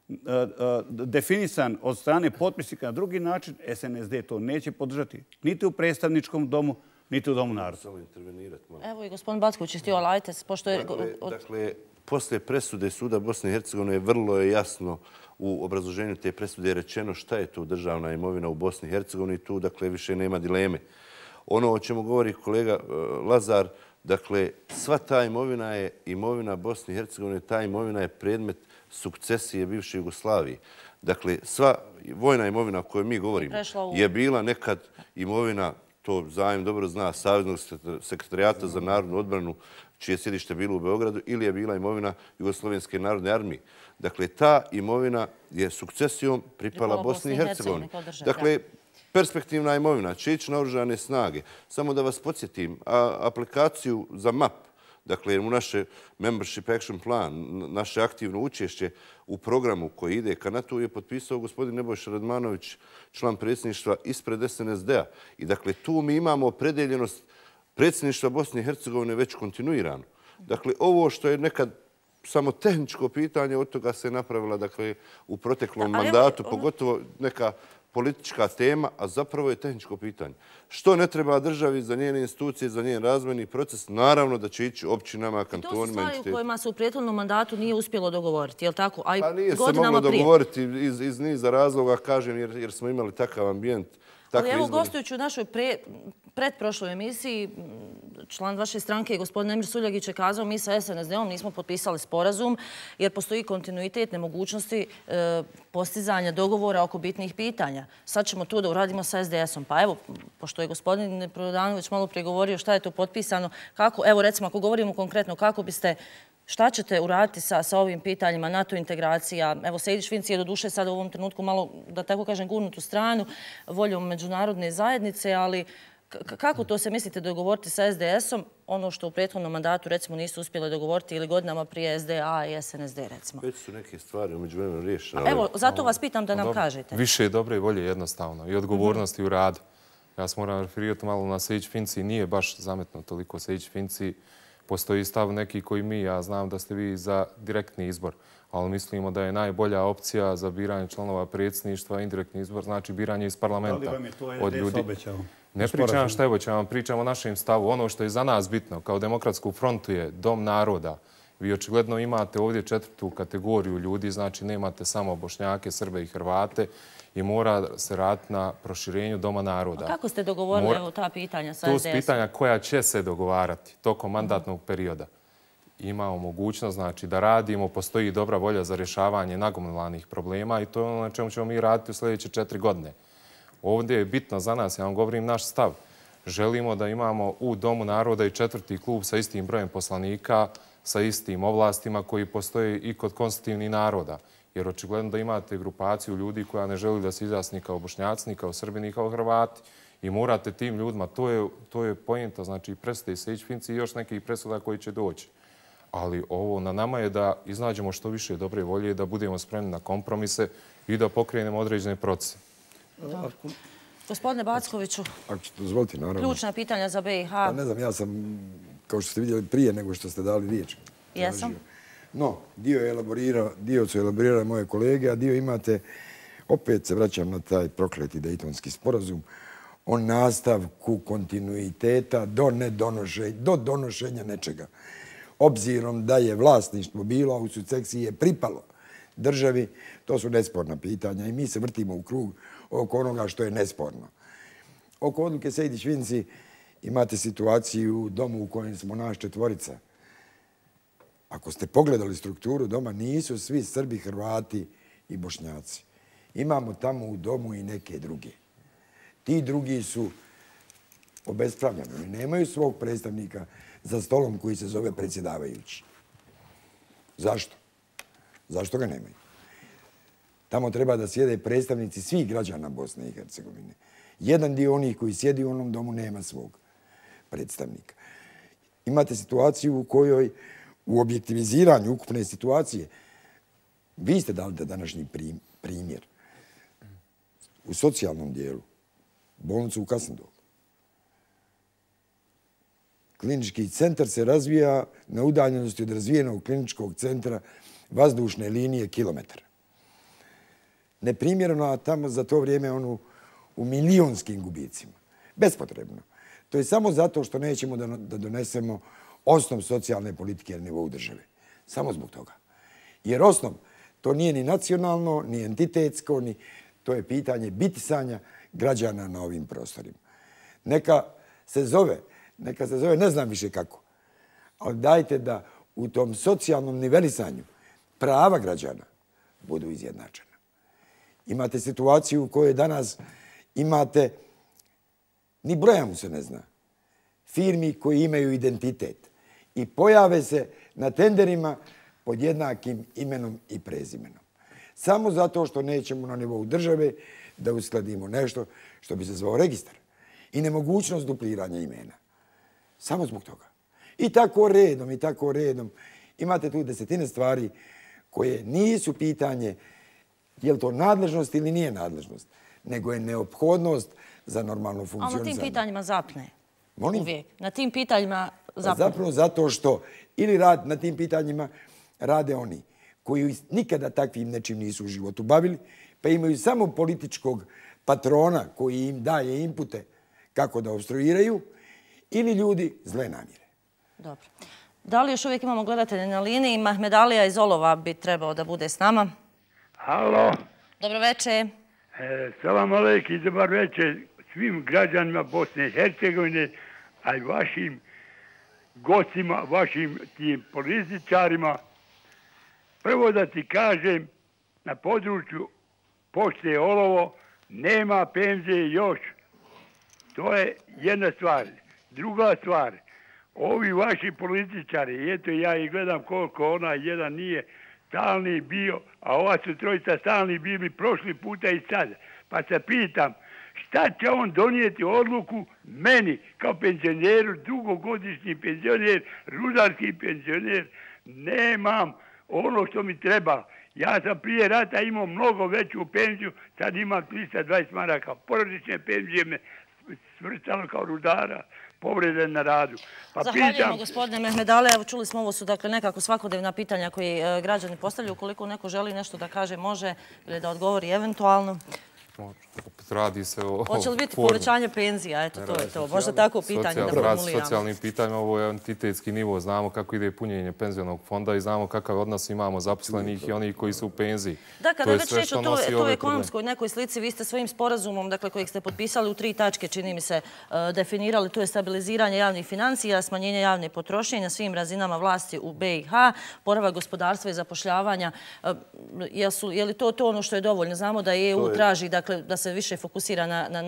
definisan od strane potpisnika na drugi način, SNSD to neće podržati niti u predstavničkom domu, niti u Domu naroda. Evo i gospodin Backović je htio lajtes, pošto je... Dakle, poslije presude Suda Bosne i Hercegovine vrlo je jasno u obrazloženju te presude je rečeno šta je to državna imovina u Bosni i Hercegovini. Tu, dakle, više nema dileme. Ono o čemu govori kolega Lazar, dakle, sva ta imovina je imovina Bosne i Hercegovine, ta imovina je predmet sukcesije bivše Jugoslavije. Dakle, sva vojna imovina o kojoj mi govorimo je bila nekad imovina, to Zajem dobro zna, Saveznog sekretarijata za narodnu odbranu, čije sjedište bilo u Beogradu, ili je bila imovina Jugoslovenske narodne armije. Dakle, ta imovina je sukcesijom pripala Bosni i Hercegovini. Dakle, perspektivna imovina će ići na oružane snage. Samo da vas podsjetim, aplikaciju za MAP, dakle, u naše Membership Action Plan, naše aktivno učešće u programu koji ide ka NATO je potpisao gospodin Nebojša Radmanović, član predsjedništva ispred SNSD-a. I dakle, tu mi imamo opredeljenost predsjedništva Bosne i Hercegovine već kontinuirano. Dakle, ovo što je nekad samo tehničko pitanje, od toga se napravila, dakle, u proteklom mandatu, pogotovo neka politička tema, a zapravo je tehničko pitanje. Što ne treba državi za njene institucije, za njen razvojni proces? Naravno da će ići općinama, kantonima, entitetima. To su stvari u kojima se u prethodnom mandatu nije uspjelo dogovoriti, je li tako? Pa nije se moglo dogovoriti iz niza razloga, kažem, jer smo imali takav ambijent. Ali evo, gostujući u našoj predprošloj emisiji, član vaše stranke, gospodin Emir Suljagić, je kazao mi sa SNSD-om nismo potpisali sporazum jer postoji kontinuitet nemogućnosti postizanja dogovora oko bitnih pitanja. Sad ćemo to da uradimo sa SDS-om. Pa evo, pošto je gospodin Prodanović malo prije govorio šta je to potpisano, kako, evo recimo ako govorimo konkretno kako biste, šta ćete uraditi sa ovim pitanjima NATO integracija? Evo, Sejdić-Finci je do duše sad u ovom trenutku malo, da tako kažem, gurnut u stranu voljom međunarodne zajednice, ali kako to se mislite dogovoriti sa SDS-om, ono što u prethodnom mandatu recimo nisu uspjeli dogovoriti ili godinama prije SDA i SNSD recimo? Već su neke stvari umeđu vremenu riješene. Evo, zato vas pitam da nam kažete. Više je dobre volje jednostavno i odgovornosti u radu. Ja se moram referirati malo na Sejdić-Finci, nije baš zametno toliko Sejdić-Finci. Postoji stav neki koji mi, ja znam da ste vi za direktni izbor, ali mislimo da je najbolja opcija za biranje članova predsjedništva indirektni izbor, znači biranje iz parlamenta od ljudi. Da li vam je to SDS obećao? Ne pričam šta je obećao, pričam o našem stavu. Ono što je za nas bitno, kao Demokratsku frontu je Dom naroda. Vi očigledno imate ovdje četvrtu kategoriju ljudi, znači nemate samo Bošnjake, Srbe i Hrvate i mora se raditi na proširenju Doma naroda. A kako ste dogovorili ta pitanja sa SDS-om? To su pitanja koja će se dogovarati tokom mandatnog perioda. imamo mogućnost znači, da radimo, postoji dobra volja za rješavanje nagomilanih problema i to je ono na čemu ćemo mi raditi u sljedeće 4 godine. Ovdje je bitno za nas, ja vam govorim naš stav. Želimo da imamo u Domu naroda i 4. klub sa istim brojem poslanika, sa istim ovlastima koji postoje i kod konstitutivnih naroda. Jer očigledno da imate grupaciju ljudi koja ne želi da se izjasni kao Bošnjaci, ni kao Srbi, ni kao Hrvati. I morate tim ljudima, to je pojenta, znači presude Sejdić-Finci i još nekih presuda koji će doći. Ali ovo na nama je da iznađemo što više dobre volje, da budemo spremni na kompromise i da pokrenemo određene procese. Gospodine Backoviću, ako ćete dozvoliti, naravno. Ključna pitanja za BiH. Pa ne znam, ja sam, kao što ste vidjeli prije nego što ste dali riječ. Jesam. No, dio su elaborirali moje kolege, a dio imate, opet se vraćam na taj prokleti Dejtonski sporazum, o nastavku kontinuiteta do donošenja nečega. Obzirom da je vlasništvo bilo, a u sukcesiji je pripalo državi, to su nesporna pitanja i mi se vrtimo u krug oko onoga što je nesporno. Oko odluke Sejdić-Finci imate situaciju u domu u kojem smo nas 4. Ako ste pogledali strukturu doma, nisu svi Srbi, Hrvati i Bošnjaci. Imamo tamo u domu i neke druge. Ti drugi su obespravljeni. Oni nemaju svog predstavnika za stolom koji se zove predsjedavajući. Zašto? Zašto ga nemaju? Tamo treba da sjede predstavnici svih građana Bosne i Hercegovine. Jedan dio onih koji sjedi u onom domu nema svog predstavnika. Imate situaciju u kojoj u objektiviziranju ukupne situacije vi ste dali današnji primjer. U socijalnom dijelu bolnicu u Kasendolu. Klinički centar se razvija na udaljenosti od razvijenog kliničkog centra vazdušne linije kilometra. Neprimjereno, a tamo za to vrijeme u milionskim gubicima. Bespotrebno. To je samo zato što nećemo da donesemo osnov socijalne politike na nivou države. Samo zbog toga. Jer osnov, to nije ni nacionalno, ni entitetsko, to je pitanje bitisanja građana na ovim prostorima. Neka se zove, ne znam više kako, ali dajte da u tom socijalnom nivelisanju prava građana budu izjednačena. Imate situaciju u kojoj danas imate, ni broja mu se ne zna, firmi koji imaju identitet i pojave se na tenderima pod jednakim imenom i prezimenom. Samo zato što nećemo na nivou države da uskladimo nešto što bi se zvao registar i nemogućnost dupliranja imena. Samo zbog toga. I tako redom. Imate tu desetine stvari koje nisu pitanje je li to nadležnost ili nije nadležnost, nego je neophodnost za normalno funkcionisanje. Ali na tim pitanjima zapne. Molim? Uvijek. Na tim pitanjima zapne. Zapravo zato što ili na tim pitanjima rade oni koji nikada takvim nečim nisu u životu bavili, pa imaju samo političkog patrona koji im daje inpute kako da obstruiraju, ili ljudi zle namjere. Dobro. Da li još uvijek imamo gledatelje na liniji? Mahmed Alija iz Olova bi trebao da bude s nama. Halo. Dobro večer. Salam alejk i dobar večer svim građanima Bosne i Hercegovine, a i vašim gostima, vašim tim političarima. Prvo da ti kažem, na području pošte Olovo nema penzije još. To je jedna stvar. Druga stvar, ovi vaši političari, eto ja ih gledam koliko jedan nije stalni bio, a ova su trojica stalni bili prošli puta i sad. Pa se pitam, šta će on donijeti odluku meni kao penzioneru, dugogodišnji penzioner, rudarski penzioner, nemam ono što mi treba. Ja sam prije rata imao mnogo veću penziju, sad imam 320 maraka. Porodične penzije me svrstalo kao rudara, povrede na radu. Zahvaljujemo gospodine Mehmedale. Evo čuli smo, ovo su dakle nekako svakodnevna pitanja koji građani postavljaju. Ukoliko neko želi nešto da kaže, može ili da odgovori eventualno. Radi se o... Hoće li biti povećanje penzija? Eto, to je to. Možda tako pitanje da formuliramo. Socijalnim pitanjima, ovo je entitetski nivo. Znamo kako ide punjenje penzionog fonda i znamo kakav odnos imamo zaposlenih i onih koji su u penziji. Da, kada već reći o toj ekonomskoj nekoj slici, vi ste svojim sporazumom, dakle, kojeg ste potpisali u 3 tačke, čini mi se, definirali. To je stabiliziranje javnih financija, smanjenje javne potrošnje na svim razinama vlasti u BiH, poravak gospodarstva i zapošljavanja. Je li to ono što je dovoljno? Znamo da EU traži da se više fokusira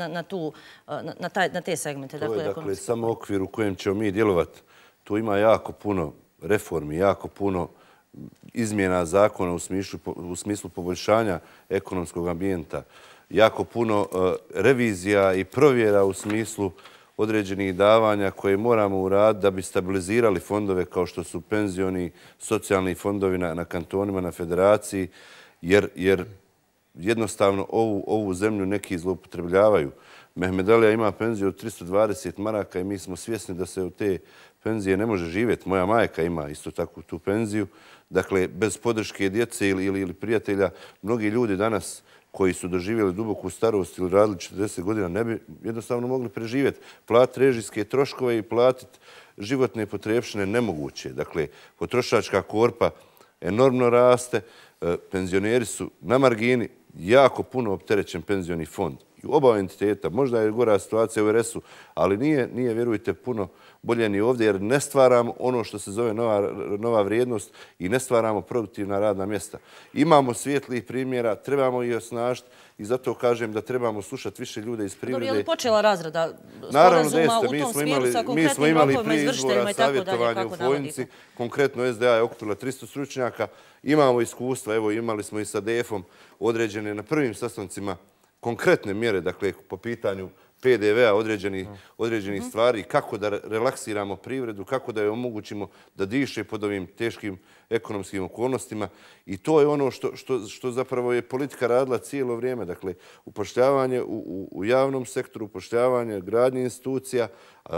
na te segmente. To je dakle samo okvir u kojem ćemo mi djelovati. Tu ima jako puno reformi, jako puno izmjena zakona u smislu poboljšanja ekonomskog ambijenta, jako puno revizija i provjera u smislu određenih davanja koje moramo uraditi da bi stabilizirali fondove kao što su penzioni, socijalni fondovi na kantonima, na federaciji, jer jednostavno ovu zemlju neki zloupotrebljavaju. Mehmed Alija ima penziju od 320 maraka i mi smo svjesni da se od te penzije ne može živjeti. Moja majka ima isto tako tu penziju. Dakle, bez podrške djece ili prijatelja, mnogi ljudi danas koji su doživjeli duboku starost ili radili 40 godina ne bi jednostavno mogli preživjeti. Platiti režijske troškove i platiti životne potrepštine nemoguće. Dakle, potrošačka korpa enormno raste, penzioneri su na margini, jako puno opterećen penzioni fond. I u oba entiteta, možda je gora situacija u RS-u, ali nije, vjerujte, puno bolje ni ovdje, jer ne stvaramo ono što se zove nova vrijednost i ne stvaramo produktivna radna mjesta. Imamo svijetlih primjera, trebamo ih osnažiti i zato kažem da trebamo slušati više ljude iz privrede. Je li počela razrada sporazuma u tom smjeru sa konkretnim rokovima, izvršiteljima i tako dalje, kako navodite? Konkretno SDA je okupila 300 stručnjaka. Imamo iskustva, evo imali smo i sa DF-om određene na prvim sastancima konkretne mjere, dakle po pitanju PDV-a određenih stvari, kako da relaksiramo privredu, kako da je omogućimo da diše pod ovim teškim ekonomskim okolnostima. I to je ono što zapravo je politika radila cijelo vrijeme. Dakle, upošljavanje u javnom sektoru, upošljavanje gradnje institucija,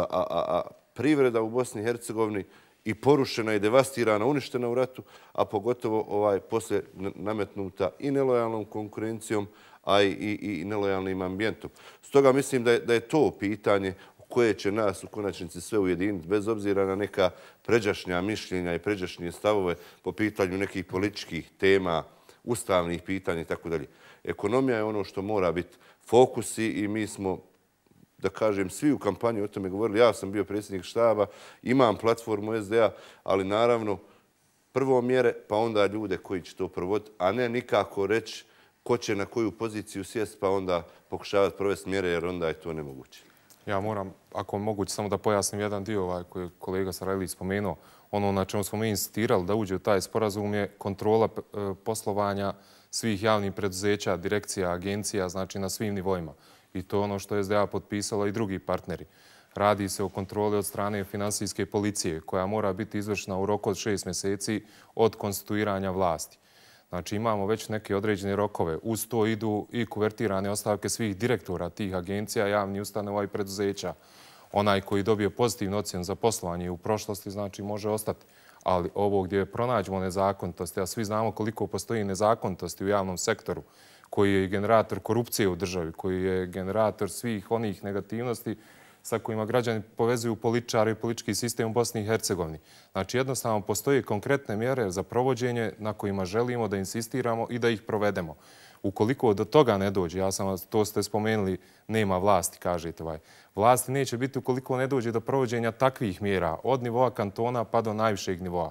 a privreda u Bosni i Hercegovini i porušena i devastirana, uništena u ratu, a pogotovo poslije nametnuta i nelojalnom konkurencijom, a i nelojalnim ambijentom. Stoga mislim da je to pitanje koje će nas u konačnici sve ujediniti, bez obzira na neka pređašnja mišljenja i pređašnje stavove po pitanju nekih političkih tema, ustavnih pitanja itd. Ekonomija je ono što mora biti fokus i mi smo, da kažem, svi u kampanji o tome govorili. Ja sam bio predsjednik štaba, imam platformu SDA, ali naravno prvo mjere, pa onda ljude koji će to provoditi, a ne nikako reći ko će na koju poziciju sjest, pa onda pokušavati provesti mjere, jer onda je to nemoguće. Ja moram, ako moguće, samo da pojasnim jedan dio koji je kolega Sarajlić spomenuo. Ono na čemu smo mi insistirali da uđe u taj sporazum je kontrola poslovanja svih javnih preduzeća, direkcija, agencija, znači na svim nivoima. I to je ono što je SDA potpisalo i drugi partneri. Radi se o kontroli od strane finansijske policije, koja mora biti izvršena u roku od 6 mjeseci od konstituiranja vlasti. Znači imamo već neke određene rokove. Uz to idu i kuvertirane ostavke svih direktora tih agencija, javnih ustanova i preduzeća. Onaj koji dobije pozitivnu ocjenu za poslovanje u prošlosti, znači može ostati. Ali ovo gdje pronađemo nezakonitosti, a svi znamo koliko postoji nezakonitosti u javnom sektoru, koji je generator korupcije u državi, koji je generator svih onih negativnosti sa kojima građani povezuju političare i politički sistem u Bosni i Hercegovini. Znači, jednostavno postoje konkretne mjere za provođenje na kojima želimo da insistiramo i da ih provedemo. Ukoliko do toga ne dođe, to ste spomenuli, nema vlasti, kažete. Vlasti neće biti ukoliko ne dođe do provođenja takvih mjera, od nivoa kantona pa do najvišeg nivoa.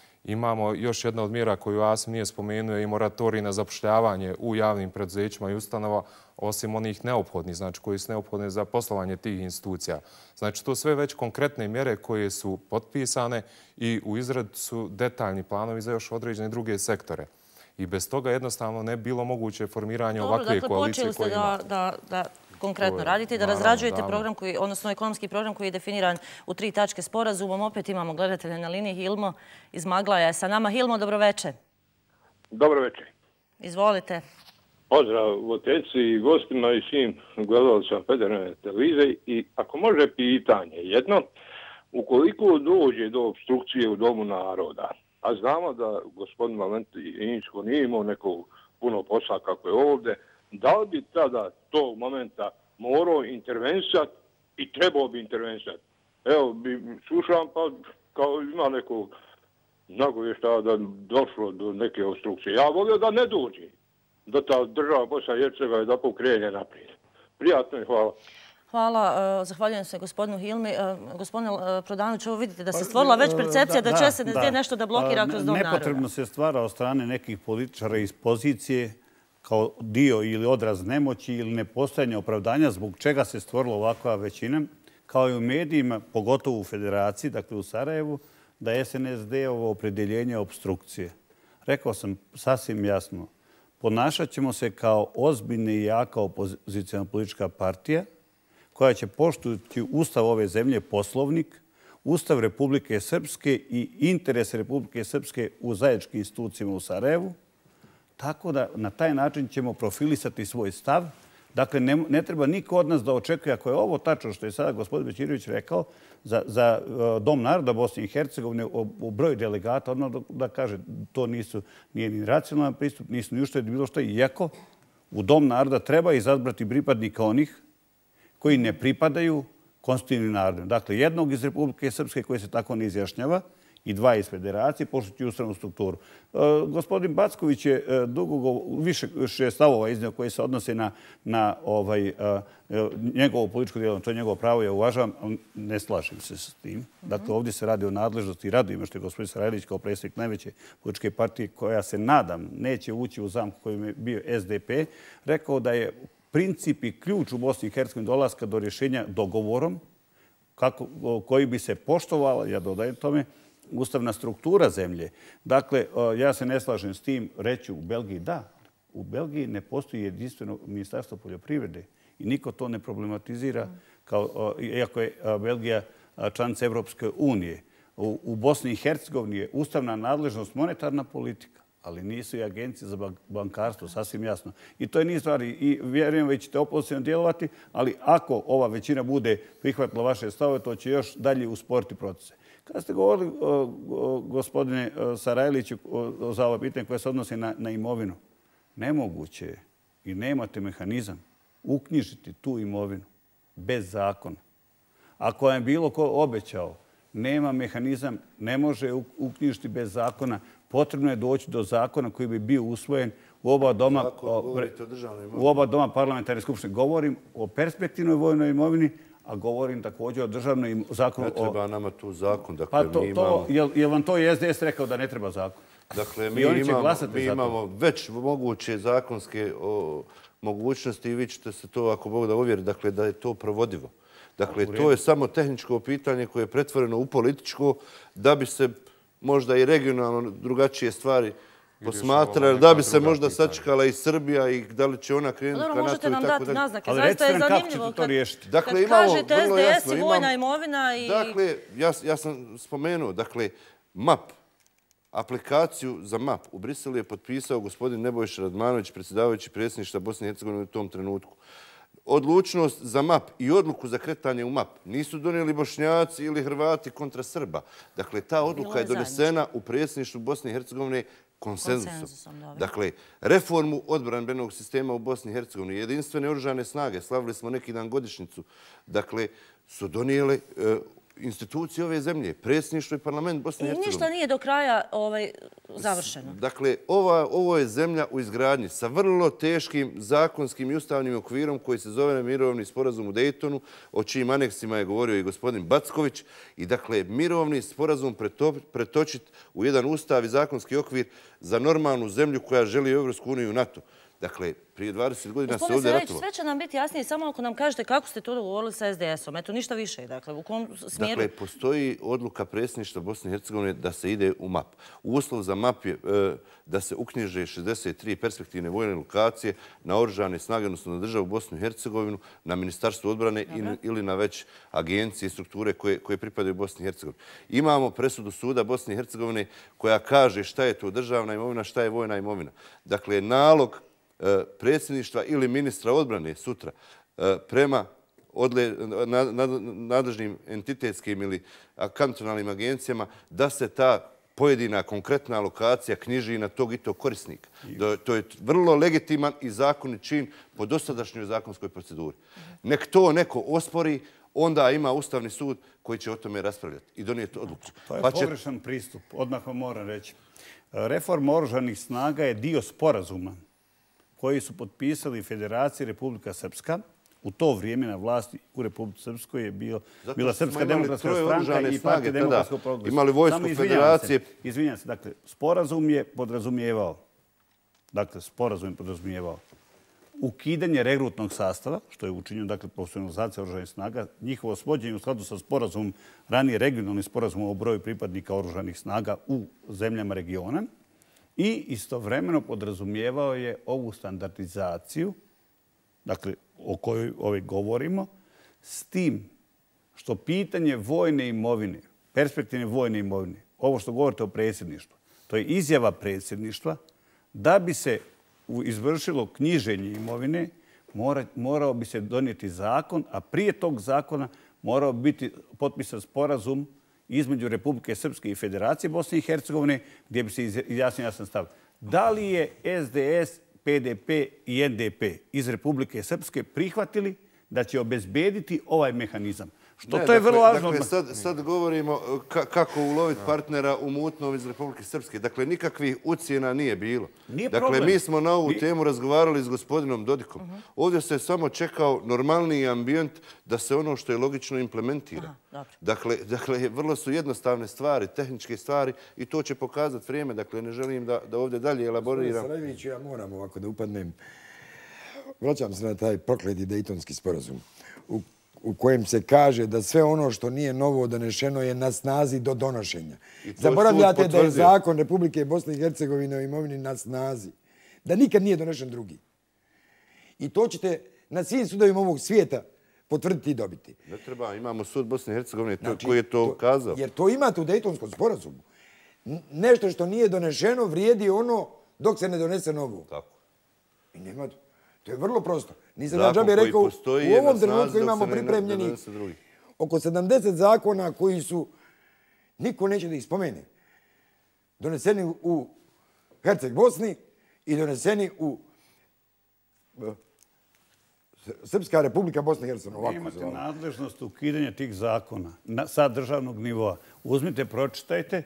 Imamo još jedna od mjera koju Asim nije spomenuo i moratorij na zapošljavanje u javnim preduzećima i ustanova, osim onih neophodnih, znači koji su neophodne za poslovanje tih institucija. Znači to sve već konkretne mjere koje su potpisane i u izradi su detaljni planovi za još određene druge sektore. I bez toga jednostavno ne bilo moguće formiranje ovakve koalicije koje ima. Da konkretno radite i da razrađujete program, odnosno ekonomski program koji je definiran u 3 tačke sporazumom. Opet imamo gledatelja na liniji. Hilmo iz Maglaja je sa nama. Hilmo, dobroveče. Dobroveče. Izvolite. Pozdrav voteci i gostima i svim gledalcima Federalne televizije. I ako može pitanje jedno, ukoliko dođe do obstrukcije u Domu naroda, a znamo da gospodin Valentić nije imao neko puno posla kako je ovdje, da li bi tada tog momenta morao intervensati i trebao bi intervensati? Evo, slušam pa kao ima nekog nagovještaja da došlo do neke obstrukcije. Ja volio da ne dođe, da ta država Bosna i Hercegovina da pokrene naprijed. Prijatno i hvala. Hvala. Zahvaljujem se gospodinu Hilmi. Gospodine Prodanović, ovo vidite da se stvorila već percepcija da će SNSD nešto da blokira kroz Dom naroda. Nepotrebno se stvara od strane nekih političara iz pozicije kao dio ili odraz nemoći ili nepostojanja opravdanja zbog čega se stvorila ovakva većina, kao i u medijima, pogotovo u Federaciji, dakle u Sarajevu, da je SNSD-ovo opredjeljenje obstrukcije. Rekao sam sasvim jasno, ponašat ćemo se kao ozbiljna i jaka opozicijna politička partija koja će poštovati Ustav ove zemlje, Poslovnik, Ustav Republike Srpske i interese Republike Srpske u zajedničkim institucijama u Sarajevu. Tako da na taj način ćemo profilisati svoj stav. Dakle, ne treba niko od nas da očekuje, ako je ovo tačno što je sada gospodin Bećirović rekao, za Dom naroda Bosne i Hercegovine u broju delegata, odmah da kaže to nije ni racionalan pristup, nisu ni uštedi bilo što, iako u Dom naroda treba izabrati pripadnika onih koji ne pripadaju konstitutivnim narodima. Dakle, jednog iz Republike Srpske koji se tako ne izjašnjava i dva iz Federacije, poštujući ustavnu strukturu. Gospodin Backović je više stavova iznio koji se odnose na njegovo političko djelovanje. To je njegovo pravo, ja uvažavam, ali ne slažem se s tim. Dakle, ovdje se radi o nadležnosti i radujem što je gospodin Sarajlić kao predsjednik najveće političke partije, koja se nadam neće ući u zamku kojim je bio SDP, rekao da je princip i ključ u Bosni i Hercegovini dolaska do rješenja dogovorom koji bi se poštovala, ja dodajem tome, ustavna struktura zemlje. Dakle, ja se ne slažem s tim, reći u Belgiji da. U Belgiji ne postoji jedinstveno ministarstvo poljoprivrede i niko to ne problematizira, iako je Belgija članica Evropske unije. U Bosni i Hercegovini je ustavna nadležnost monetarna politika, ali nisu i agencije za bankarstvo, sasvim jasno. I to je niz stvari. I vjerujem da ćete opozicijno djelovati, ali ako ova većina bude prihvatila vaše stavove, to će još dalje usporiti procese. Kada ste govorili, gospodine Sarajliću, za ovo pitanje koje se odnosi na imovinu, nemoguće je i nemate mehanizam uknjižiti tu imovinu bez zakona. Ako vam je bilo ko obećao, nema mehanizam, ne može uknjižiti bez zakona, potrebno je doći do zakona koji bi bio usvojen u oba doma parlamentarne skupštine. Govorim o perspektivnoj vojnoj imovini, a govorim također o državnoj zakonu. Ne treba nama tu zakon. Je li vam to i SDS rekao da ne treba zakon? Dakle, mi imamo već moguće zakonske mogućnosti i vi ćete se to, ako Bog da uvjeri, dakle, da je to provodivo. Dakle, to je samo tehničko pitanje koje je pretvoreno u političko da bi se možda i regionalno drugačije stvari posmatrali, da bi se možda sačekala i Srbija i da li će ona krenuti ka NATO i tako dalje. Možete nam dati naznake. Zaista je zanimljivo kad kažete SDS i vojna imovina i... Dakle, ja sam spomenuo, dakle, MAP, aplikaciju za MAP u Briselu je potpisao gospodin Nebojša Radmanović, predsjedavajući predsjedništva Bosne i Hercegovine u tom trenutku. Odlučnost za MAP i odluku za kretanje u MAP nisu donijeli Bošnjaci ili Hrvati kontra Srba. Dakle, ta odluka je donesena u predsjedništvu Bosne i Hercegovine konsenzusom. Dakle, reformu odbrambenog sistema u Bosni i Hercegovini, jedinstvene oružane snage, slavili smo neki dan godišnjicu, dakle, su donijele institucije ove zemlje, predsjedništvo i parlament Bosne i Hercegovine. I ništa nije do kraja završeno. Dakle, ovo je zemlja u izgradnji sa vrlo teškim zakonskim i ustavnim okvirom koji se zove mirovni sporazum u Dejtonu, o čijim aneksima je govorio i gospodin Backović. I dakle, mirovni sporazum pretočiti u jedan ustav i zakonski okvir za normalnu zemlju koja želi Evropsku uniju i NATO. Dakle, prije 20 godina se ovdje ratovalo. Sve će nam biti jasnije samo ako nam kažete kako ste to dogovorili sa SDS-om. Eto, ništa više. Dakle, u kom smjeru? Dakle, postoji odluka predsjedništva Bosne i Hercegovine da se ide u MAP. Uslov za MAP je da se uknjiže 63 perspektivne vojne lokacije na oružane snage, odnosno na državu Bosnu i Hercegovinu, na Ministarstvo odbrane ili na već agencije i strukture koje pripadaju Bosni i Hercegovini. Imamo presudu suda Bosne i Hercegovine koja kaže šta je to državna imovina, šta je vojna imovina. Dakle, nalog predsjedništva ili ministra odbrane sutra prema nadležnim entitetskim ili kantonalnim agencijama da se ta pojedina konkretna lokacija knjiži na tog i tog korisnika. To je vrlo legitiman i zakonit čin po dosadašnjoj zakonskoj proceduri. Nek to neko ospori, onda ima Ustavni sud koji će o tome raspravljati i donijeti odluku. To je pogrešan pristup, odmah vam moram reći. Reforma oružanih snaga je dio sporazuma koji su potpisali Federacija Republika Srpska. U to vrijeme na vlasti u Republici Srpskoj je bila Srpska demokratska stranka i Partija demokratskog progresa. Imali vojsku federacije. Izvinjam se, dakle, sporazum je podrazumijevao ukidanje regrutnog sastava, što je učinjeno, dakle, profesionalizacija oružanih snaga, njihovo svođenje u skladu sa sporazumom, ranije regionalni sporazum o broju pripadnika oružanih snaga u zemljama regiona i istovremeno podrazumijevao je ovu standardizaciju, dakle, o kojoj govorimo, s tim što pitanje vojne imovine, perspektivne vojne imovine, ovo što govorite o predsjedništvu, to je izjava predsjedništva da bi se izvršilo knjiženje imovine, morao bi se donijeti zakon, a prije tog zakona morao biti potpisan sporazum između Republike Srpske i Federacije Bosne i Hercegovine, gdje bi se izjasnio jasan stav. Da li je SDS, PDP i NDP iz Republike Srpske prihvatili da će obezbediti ovaj mehanizam? To je vrlo važno. Dakle, sad govorimo kako uloviti partnera u mutnom iz Republike Srpske. Dakle, nikakvih ucjena nije bilo. Dakle, mi smo na ovu temu razgovarali s gospodinom Dodikom. Ovdje se samo čekao normalniji ambijent da se ono što je logično implementira. Dakle, vrlo su jednostavne stvari, tehničke stvari i to će pokazati vrijeme. Dakle, ne želim da ovdje dalje elaboriram. Sarajlić, ja moram ovako da upadnem. Vraćam se na taj prokleti Dejtonski sporazum u kojem se kaže da sve ono što nije novo donešeno je na snazi do donošenja. Zaboravljate da je zakon Republike Bosne i Hercegovine o imovini na snazi. Da nikad nije donešen drugi. I to ćete na svim sudovima ovog svijeta potvrditi i dobiti. Ne treba, imamo sud Bosne i Hercegovine koji je to kazao. Jer to imate u Dejtonskom sporazumu. Nešto što nije donešeno vrijedi ono dok se ne donese novo. Tako. I nema... To je vrlo prosto. Nisam ja džabe rekao, u ovom trenutku imamo pripremljenih oko 70 zakona koji su, niko neće da ih spomene, doneseni u Herceg Bosni i doneseni u Srpska Republika Bosna i Hercegovina. Vi imate nadležnost ukidanja tih zakona sa državnog nivoa. Uzmite, pročitajte.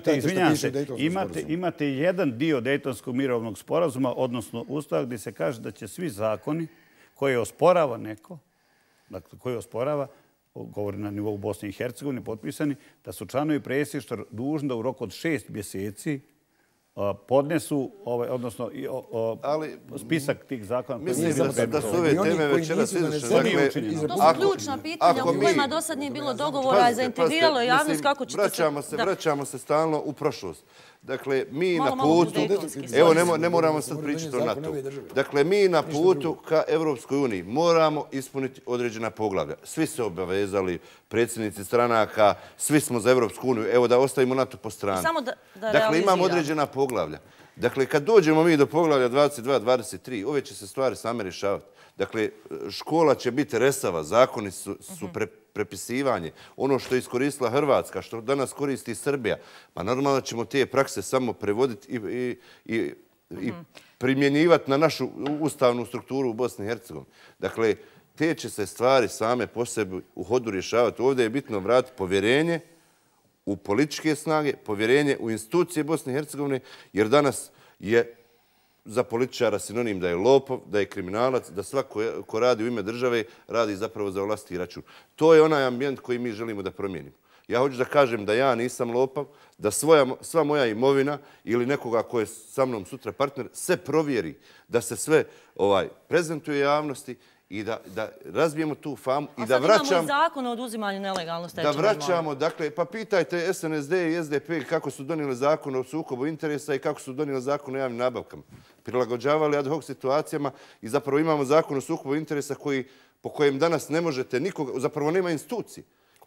Imate jedan dio Dejtonskog mirovnog sporazuma, odnosno Ustava, gdje se kaže da će svi zakoni koje osporava neko, dakle koji osporava, govori na nivou Bosne i Hercegovine, potpisani, da su članovi predsjedništva dužni da u roku od 6 mjeseci podnesu, odnosno spisak tih zakona. Mislim da su ove teme večeras izašle. To su ključna pitanja u kojima do sad nije bilo dogovora za integriralo javnost. Kako ćete se... Vraćamo se stalno u prošlost. Dakle, mi na putu... Evo, ne moramo sad pričati o NATO. Dakle, mi na putu ka Evropskoj uniji moramo ispuniti određena poglavlja. Svi se obavezali, predsjednici stranaka, svi smo za Evropsku uniju. Evo da ostavimo NATO po strani. Dakle, imamo određena poglavlja. Dakle, kad dođemo mi do poglavlja 22-23, ove će se stvari same rješavati. Dakle, škola će biti resava, zakoni su prepisivanje. Ono što je iskoristila Hrvatska, što danas koristi Srbija, pa normalno ćemo te prakse samo prevoditi i primjenjivati na našu ustavnu strukturu u Bosni i Hercegovini. Dakle, te će se stvari same po sebi u hodu rješavati. Ovdje je bitno vratiti povjerenje u političke snage, povjerenje u institucije Bosne i Hercegovine, jer danas je za političara sinonim da je lopov, da je kriminalac, da svako ko radi u ime države radi zapravo za vlastiti račun. To je onaj ambijent koji mi želimo da promijenimo. Ja hoću da kažem da ja nisam lopav, da sva moja imovina ili nekoga ko je sa mnom sutra partner se provjeri, da se sve prezentuje javnosti i da razbijemo tu famu i da vraćamo... A sad imamo i zakon o oduzimanju nelegalno stečene imovine. Da vraćamo, dakle, pa pitajte SNSD i SDP kako su donijeli zakon o sukobu interesa i kako su donijeli zakon o javnim nabavkama. Prilagođavali ad hoc situacijama i zapravo imamo zakon o sukobu interesa po kojem danas ne možete nikoga, zapravo nema institucije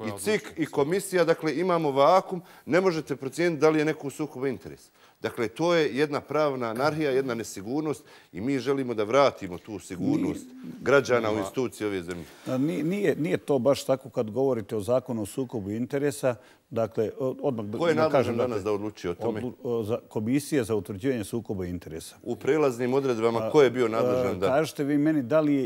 I CIK i komisija, dakle, imamo vakum, ne možete procijeniti da li je neko u sukobu interesa. Dakle, to je jedna pravna anarhija, jedna nesigurnost i mi želimo da vratimo tu sigurnost građana u institucije ove zemlje. Nije to baš tako kad govorite o zakonu o sukobu interesa. Dakle, odmah ko je nadležan danas da odluči o tome? Komisija za utvrđivanje sukoba interesa. U prelaznim odredbama ko je bio nadležan da... Kažete vi meni da li je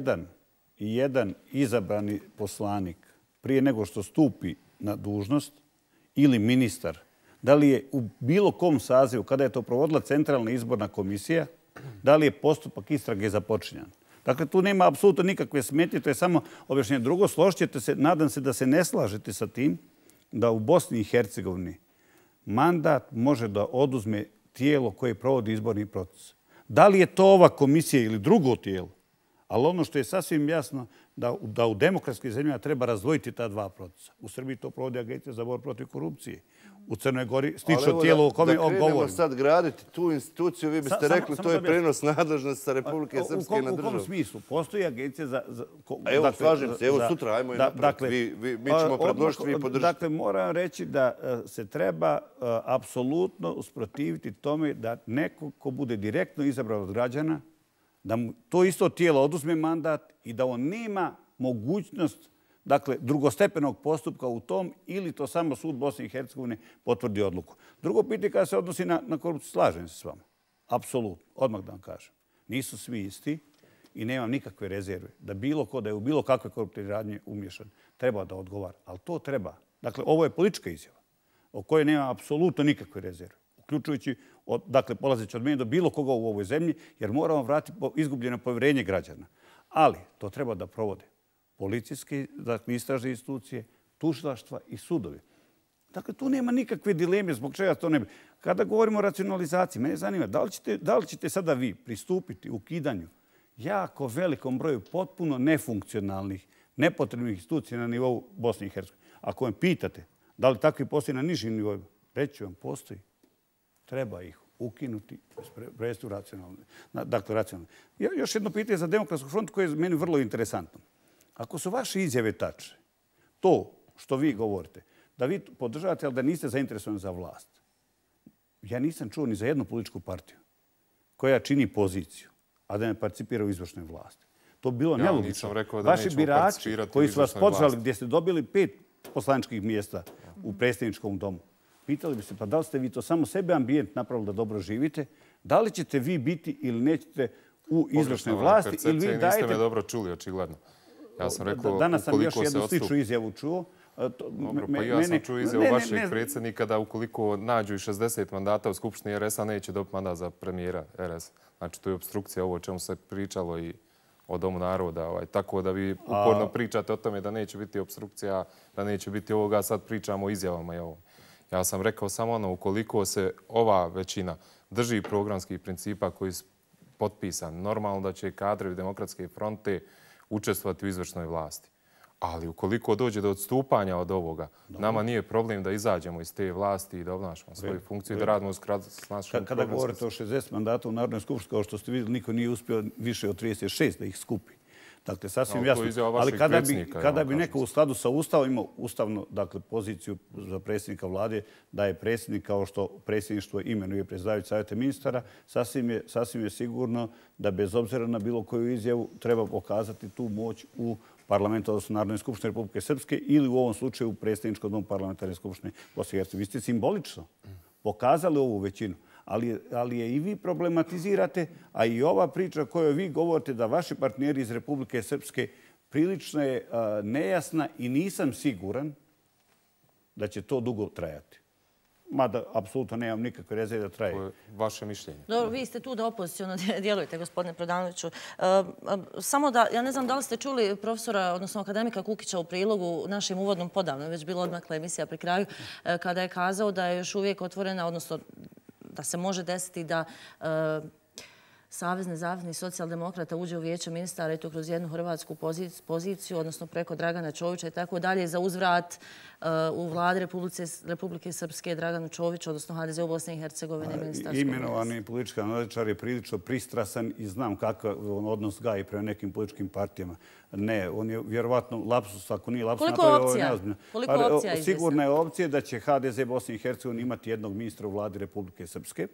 i jedan izabrani poslanik prije nego što stupi na dužnost ili ministar, da li je u bilo kom sazivu, kada je to provodila Centralna izborna komisija, da li je postupak istrage započinjan. Dakle, tu nema apsolutno nikakve smetnje, to je samo objašnjenje. Drugo, složićete se, nadam se da se ne slažete sa tim, da u Bosni i Hercegovini mandat može da oduzme tijelo koje provodi izborni proces. Da li je to ova komisija ili drugo tijelo, ali ono što je sasvim jasno da u demokratskim zemljama treba razdvojiti ta dva procesa. U Srbiji to provodi Agencija za borbu protiv korupcije. U Crnoj Gori slično tijelo o kome govorimo. Da krenemo sad graditi tu instituciju, vi biste rekli to je prenos nadležnosti sa Republike Srpske na državu. U kom smislu? Postoji Agencija za... Evo, slažem se, evo sutra, ajmo je napraviti. Mi ćemo predložiti, vi podržite. Dakle, moram reći da se treba apsolutno usprotiviti tome da neko ko bude direktno izabran od građana, da mu to isto tijelo oduzme mandat i da on nema mogućnost, dakle, drugostepenog postupka u tom ili to samo sud Bosne i Hercegovine potvrdi odluku. Drugo pitanje kada se odnosi na korupciju, slažem se s vama. Apsolutno, odmah da vam kažem. Nisu svi isti i nemam nikakve rezerve da bilo ko da je u bilo kakve koruptivne radnje umješan treba da odgovara. Ali to treba. Dakle, ovo je politička izjava o kojoj nema apsolutno nikakve rezerve. Uključujući, dakle, polazeći od mene do bilo koga u ovoj zemlji, jer moramo vratiti izgubljeno povjerenje građana. Ali to treba da provode policijske, dakle, istražne institucije, tužilaštva i sudovi. Dakle, tu nema nikakve dileme zbog čega to ne bi. Kada govorimo o racionalizaciji, mene zanima da li ćete sada vi pristupiti ukidanju jako velikom broju potpuno nefunkcionalnih, nepotrebnih institucija na nivou Bosne i Hercegovine. Ako me pitate da li takvi postoji na nižim nivoima, reći vam, postoji. Treba ih ukinuti, prevesti u racionalne. Dakle, racionalne. Još jedno pitanje za Demokratsku frontu koje je meni vrlo interesantno. Ako su vaše izjave tačne, to što vi govorite, da vi podržavate, ali da niste zainteresovani za vlast. Ja nisam čuo ni za jednu političku partiju koja čini poziciju, a da ne participira u izvršnoj vlasti. To bi bilo nelogično. Vaši birači koji su vas podržali gdje ste dobili 5 poslaničkih mjesta u predsjedničkom domu, pitali bi se, pa da li ste vi to samo sebe ambijent napravili da dobro živite, da li ćete vi biti ili nećete u izvršnoj vlasti ili vi dajete... Niste me dobro čuli, očigledno. Ja sam rekao, danas sam još jednu sličnu izjavu čuo. Dobro, pa ja sam čuo izjavu vašeg predsjednika da ukoliko nađu i 60 mandata u Skupštini RS-a neće dobiti mandat za premijera RS. Znači, to je obstrukcija, ovo o čemu se pričalo i o Domu naroda. Tako da vi uporno pričate o tome da neće biti obstrukcija, da neće biti ovoga, sad pričamo o izjavama i ovo. Ja sam rekao samo ono, ukoliko se ova većina drži programskih principa koji su potpisani, normalno da će kadrovi Demokratske fronte učestvovati u izvršnoj vlasti. Ali ukoliko dođe do odstupanja od ovoga, nama nije problem da izađemo iz te vlasti i da obnašamo svoju funkciju i da radimo u skladu s našom programskom. Kada govorite o 60 mandata u Narodnoj skupštini, kao što ste vidjeli, niko nije uspio više od 36 da ih skupi. Dakle, sasvim jasno. Ali kada bi neko u skladu sa Ustavom imao ustavnu poziciju za predsjednika vlade, da je predsjednik kao što predsjedništvo imenuje predsjedavajući savjeta ministara, sasvim je sigurno da bez obzira na bilo koju izjavu treba pokazati tu moć u parlamentu, odnosno Narodnoj skupštini Republike Srpske ili u ovom slučaju u predsjedničkom domu parlamentarne skupštine Bosne i Hercegovine. Vi ste simbolično pokazali ovu većinu. Ali je i vi problematizirate, a i ova priča koju vi govorite da vaši partneri iz Republike Srpske prilično je nejasna i nisam siguran da će to dugo trajati. Mada, apsolutno nemam nikakve rezerve da traje. To je vaše mišljenje. Dobro, vi ste tu da opoziciono djelujete, gospodine Prodanoviću. Samo da, ja ne znam da li ste čuli profesora, odnosno akademika Kukića u prilogu našem uvodnom podavno, već bilo odmakla emisija pri kraju, kada je kazao da je još uvijek otvorena, odnosno da se može desiti da Savez nezavisnih socijaldemokrata uđe u vijeće ministara i to kroz jednu hrvatsku poziciju, odnosno preko Dragana Čovića i tako dalje, za uzvrat u vladi Republike Srpske Draganu Čoviću, odnosno HDZ u Bosni i Hercegovine ministarskog. Imenovani politički analitičar je prilično pristrasan i znam kakav on odnos gaji prema nekim političkim partijama. Ne, on je vjerovatno lapsus, ako nije lapsus, Koliko opcija? Sigurna je opcija da će HDZ Bosne i Hercegovine imati jednog ministra u vladi Republike Srpske.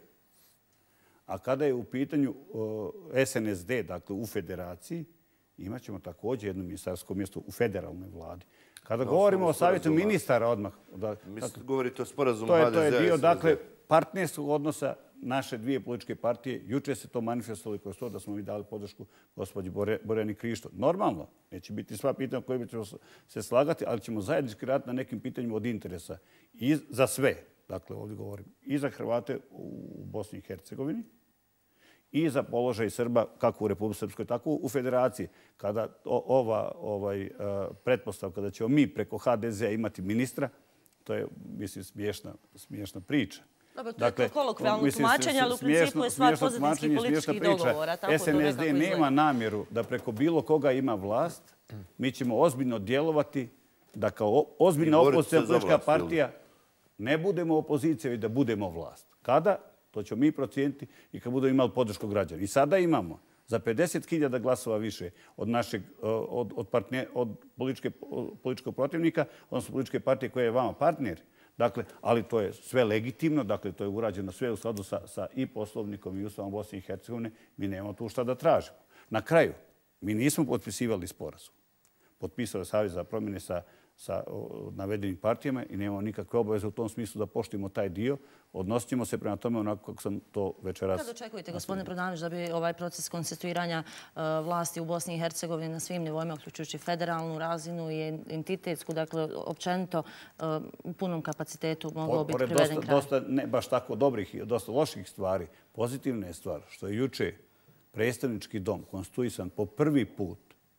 A kada je u pitanju SNSD, dakle u federaciji, imat ćemo također jedno ministarsko mjesto u federalnoj vladi. Kada govorimo o savjetu ministara odmah... Govorite o sporazumu HDZ-a. To je dio, dakle, partnerskog odnosa naše dvije političke partije. Juče se to manifestovalo kroz to da smo mi dali podršku gospođi Borjani Krišto. Normalno, neće biti sva pitanja koje ćemo se slagati, ali ćemo zajednički raditi na nekim pitanjima od interesa. I za sve, dakle ovdje govorim, i za Hrvate u Bosni i Hercegovini, i za položaj Srba kako u Republike Srpskoj, tako u Federaciji. Kada ova pretpostavka da ćemo mi preko HDZ-a imati ministra, to je, mislim, smiješna priča. Dobro, to je kolokvijalno tumačenje, ali u principu je stvar pozitivskih političkih dogovora. SNSD nema namjeru da preko bilo koga ima vlast. Mi ćemo ozbiljno djelovati da kao ozbiljna opozicijna politička partija ne budemo opozicija, već da budemo vlast. Kada? To ćemo mi procijeniti i kad budemo imali podršku građana. I sada imamo za 50.000 glasova više od našeg, od političkog protivnika, odnosno političke partije koja je vama partner. Dakle, ali to je sve legitimno, dakle, to je urađeno sve u skladu sa i poslovnikom i Ustavom Bosne i Hercegovine. Mi nemamo tu šta da tražimo. Na kraju, mi nismo potpisivali sporazum. Potpisao je Savez za promjene sa navedenim partijama i nemamo nikakve obaveze u tom smislu da poštujemo taj dio. Odnosit ćemo se prema tome onako kako sam to večeras... Kada očekujete, gospodine Prodanović, da bi ovaj proces konstituiranja vlasti u Bosni i Hercegovini na svim nivoima, uključujući federalnu razinu i entitetsku, dakle, općenito u punom kapacitetu mogao biti priveden kraj? Dosta, ne baš tako dobrih i dosta loših stvari. Pozitivna je stvar što je juče predstavnički dom konstituisan po prvi put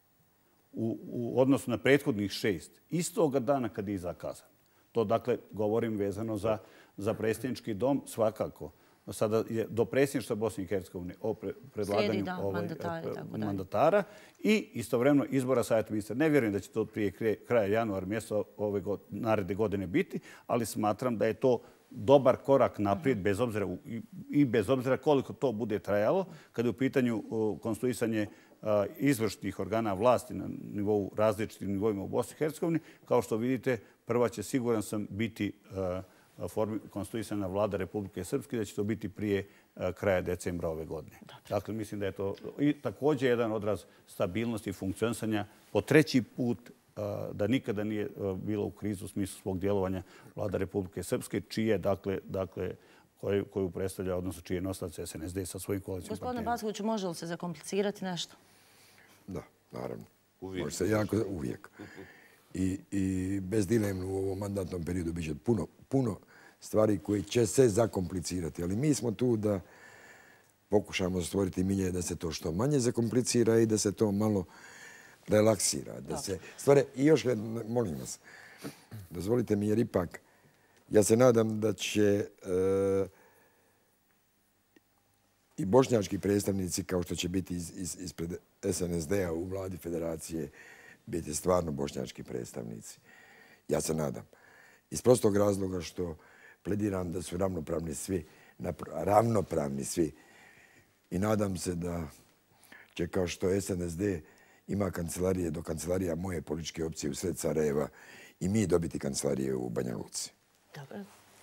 u odnosu na prethodnih 6, istoga dana kad je zakazan. To, dakle, govorim vezano za predsjednički dom svakako. Sada je do predsjedništva Bosne i Hercegovine o predlaganju mandatara i istovremeno izbora savjeta ministra. Ne vjerujem da će to prije kraja januara mjeseca naredne godine biti, ali smatram da je to dobar korak naprijed, bez obzira koliko to bude trajalo, kada je u pitanju konstituisanje izvršnih organa vlasti na nivou različitih nivoima u Bosni i Hercegovini. Kao što vidite, prva će, siguran sam, biti konstituisana vlada Republike Srpske, da će to biti prije kraja decembra ove godine. Dakle, mislim da je to također jedan odraz stabilnosti i funkcionisanja po treći put da nikada nije bilo u krizu u smislu svog djelovanja vlada Republike Srpske, čije, dakle, koju predstavlja, odnosno čije nosilac SNSD sa svojim koalicijom partijama. Gospodine Baskoviću, može li se zakomplicirati nešto? Da, naravno. Može se jako uvijek. I bez dilemno u ovom mandatnom periodu bit će puno stvari koje će se zakomplicirati. Ali mi smo tu da pokušamo stvoriti milje da se to što manje zakomplicira i da se to malo relaksira. Da se stvore. I još, molim vas, dozvolite mi jer ipak ja se nadam da će i bošnjački predstavnici, kao što će biti ispred SNSD-a u vladi federacije, biti stvarno bošnjački predstavnici. Ja se nadam. Iz prostog razloga što plediram da su ravnopravni svi. I nadam se da će, kao što SNSD ima kancelarije do kancelarija moje političke opcije u sred Sarajeva, i mi dobiti kancelarije u Banja Luci. Dobro.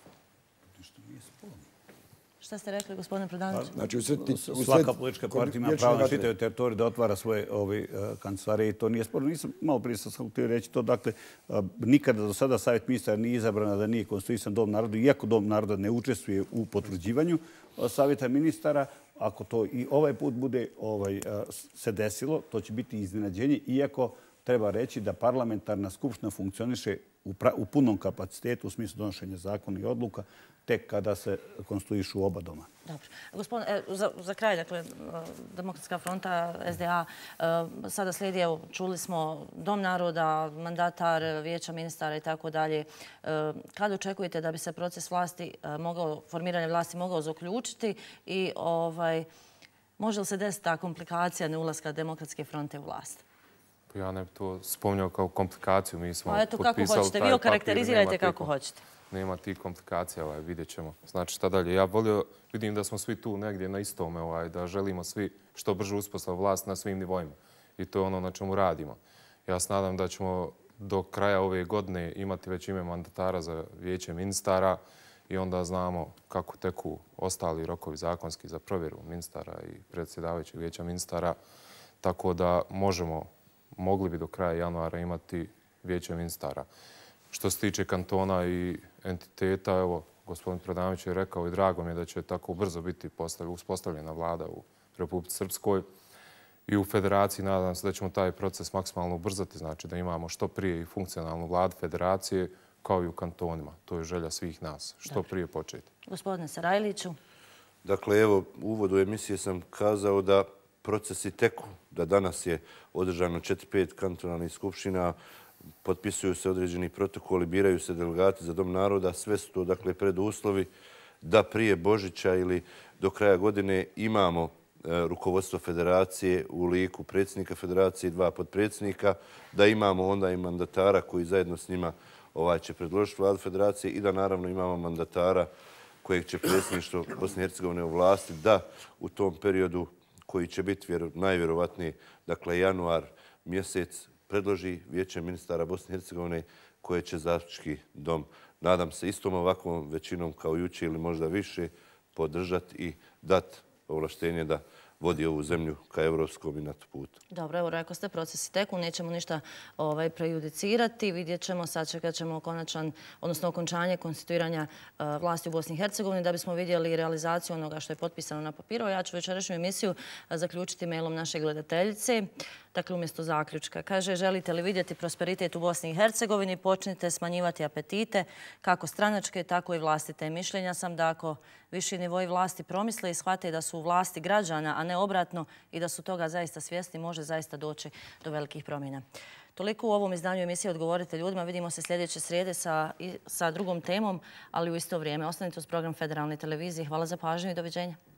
Šta ste rekli, gospodine Prodanović? Svaka politička partija ima pravo na čitavoj teritoriji da otvara svoje kancelarije i to nije sporno. Nisam malo prije sam htio reći to. Dakle, nikada do sada Savjet ministara nije izabran da nije konstituisan Dom naroda, iako Dom naroda ne učestvuje u potvrđivanju Savjeta ministara. Ako to i ovaj put bude se desilo, to će biti iznenađenje, iako treba reći da parlamentarna skupština funkcioniše u punom kapacitetu u smislu donošenja zakona i odluka tek kada se konstituišu oba doma. Dobro. Gospodine, za kraj, dakle, Demokratska fronta, SDA, sada slijedi, evo, čuli smo Dom naroda, mandatar, vijeća ministara i tako dalje. Kada očekujete da bi se proces vlasti formiranje vlasti mogao zaključiti i Može li se desiti ta komplikacija neulaska Demokratske fronte u vlast? Ja ne bi to spominjao kao komplikaciju. Mi smo Pa eto, kako potpisali hoćete, taj vi papir, okarakterizirajte kako hoćete. Nema tih komplikacija, vidjet ćemo. Znači, šta dalje? Ja vidim da smo svi tu negdje na istome, da želimo svi što brže uspostavu vlast na svim nivoima. I to je ono na čemu radimo. Ja se nadam da ćemo do kraja ove godine imati već ime mandatara za vijeće ministara i onda znamo kako teku ostali rokovi zakonski za provjeru ministara i predsjedavajućeg vijeća ministara. Tako da mogli bi do kraja januara imati vijeće ministara. Što se tiče kantona i entiteta, evo, gospodin Prodanović je rekao i drago mi je da će tako brzo biti uspostavljena vlada u Republici Srpskoj. I u federaciji nadam se da ćemo taj proces maksimalno ubrzati, znači da imamo što prije i funkcionalnu vladu federacije kao i u kantonima. To je želja svih nas. Što prije početi. Gospodine Sarajliću. Dakle, evo, u uvodu emisije sam kazao da procesi teku, da danas je održano 4-5 kantonalnih skupština, potpisuju se određeni protokoli, biraju se delegati za Dom naroda. Sve su to, dakle, preduslovi da prije Božića ili do kraja godine imamo rukovodstvo federacije u liku predsjednika federacije i 2 potpredsjednika, da imamo onda i mandatara koji zajedno s njima će predložiti vladu federacije i da naravno imamo mandatara kojeg će predsjedništvo Bosne i Hercegovine ovlasti da u tom periodu koji će biti najvjerovatniji, dakle januar mjesec, predloži vijeće ministara Bosne i Hercegovine koje će zastupnički dom, nadam se istom ovakvom većinom kao juče ili možda više, podržati i dati ovlaštenje da vodi ovu zemlju ka evropskom i NATO putu. Dobro, evo rekao ste, procesi teku, nećemo ništa prejudicirati. Vidjet ćemo, sačekat ćemo okončanje konstituiranja vlasti u Bosni i Hercegovini da bismo vidjeli realizaciju onoga što je potpisano na papiru. Ja ću večerašnju emisiju zaključiti mailom naše gledateljice. Dakle, umjesto zaključka. Kaže, želite li vidjeti prosperitet u Bosni i Hercegovini, počnite smanjivati apetite, kako stranačke, tako i vlastite. Mišljenja sam da ako viši nivoji vlasti promisle i shvate da su u vlasti građana, a ne obratno, i da su toga zaista svjesni, može zaista doći do velikih promjena. Toliko u ovom izdanju emisije Odgovorite ljudima. Vidimo se sljedeće srijede sa drugom temom, ali u isto vrijeme. Ostanite uz program Federalne televizije. Hvala za pažnju i doviđenja.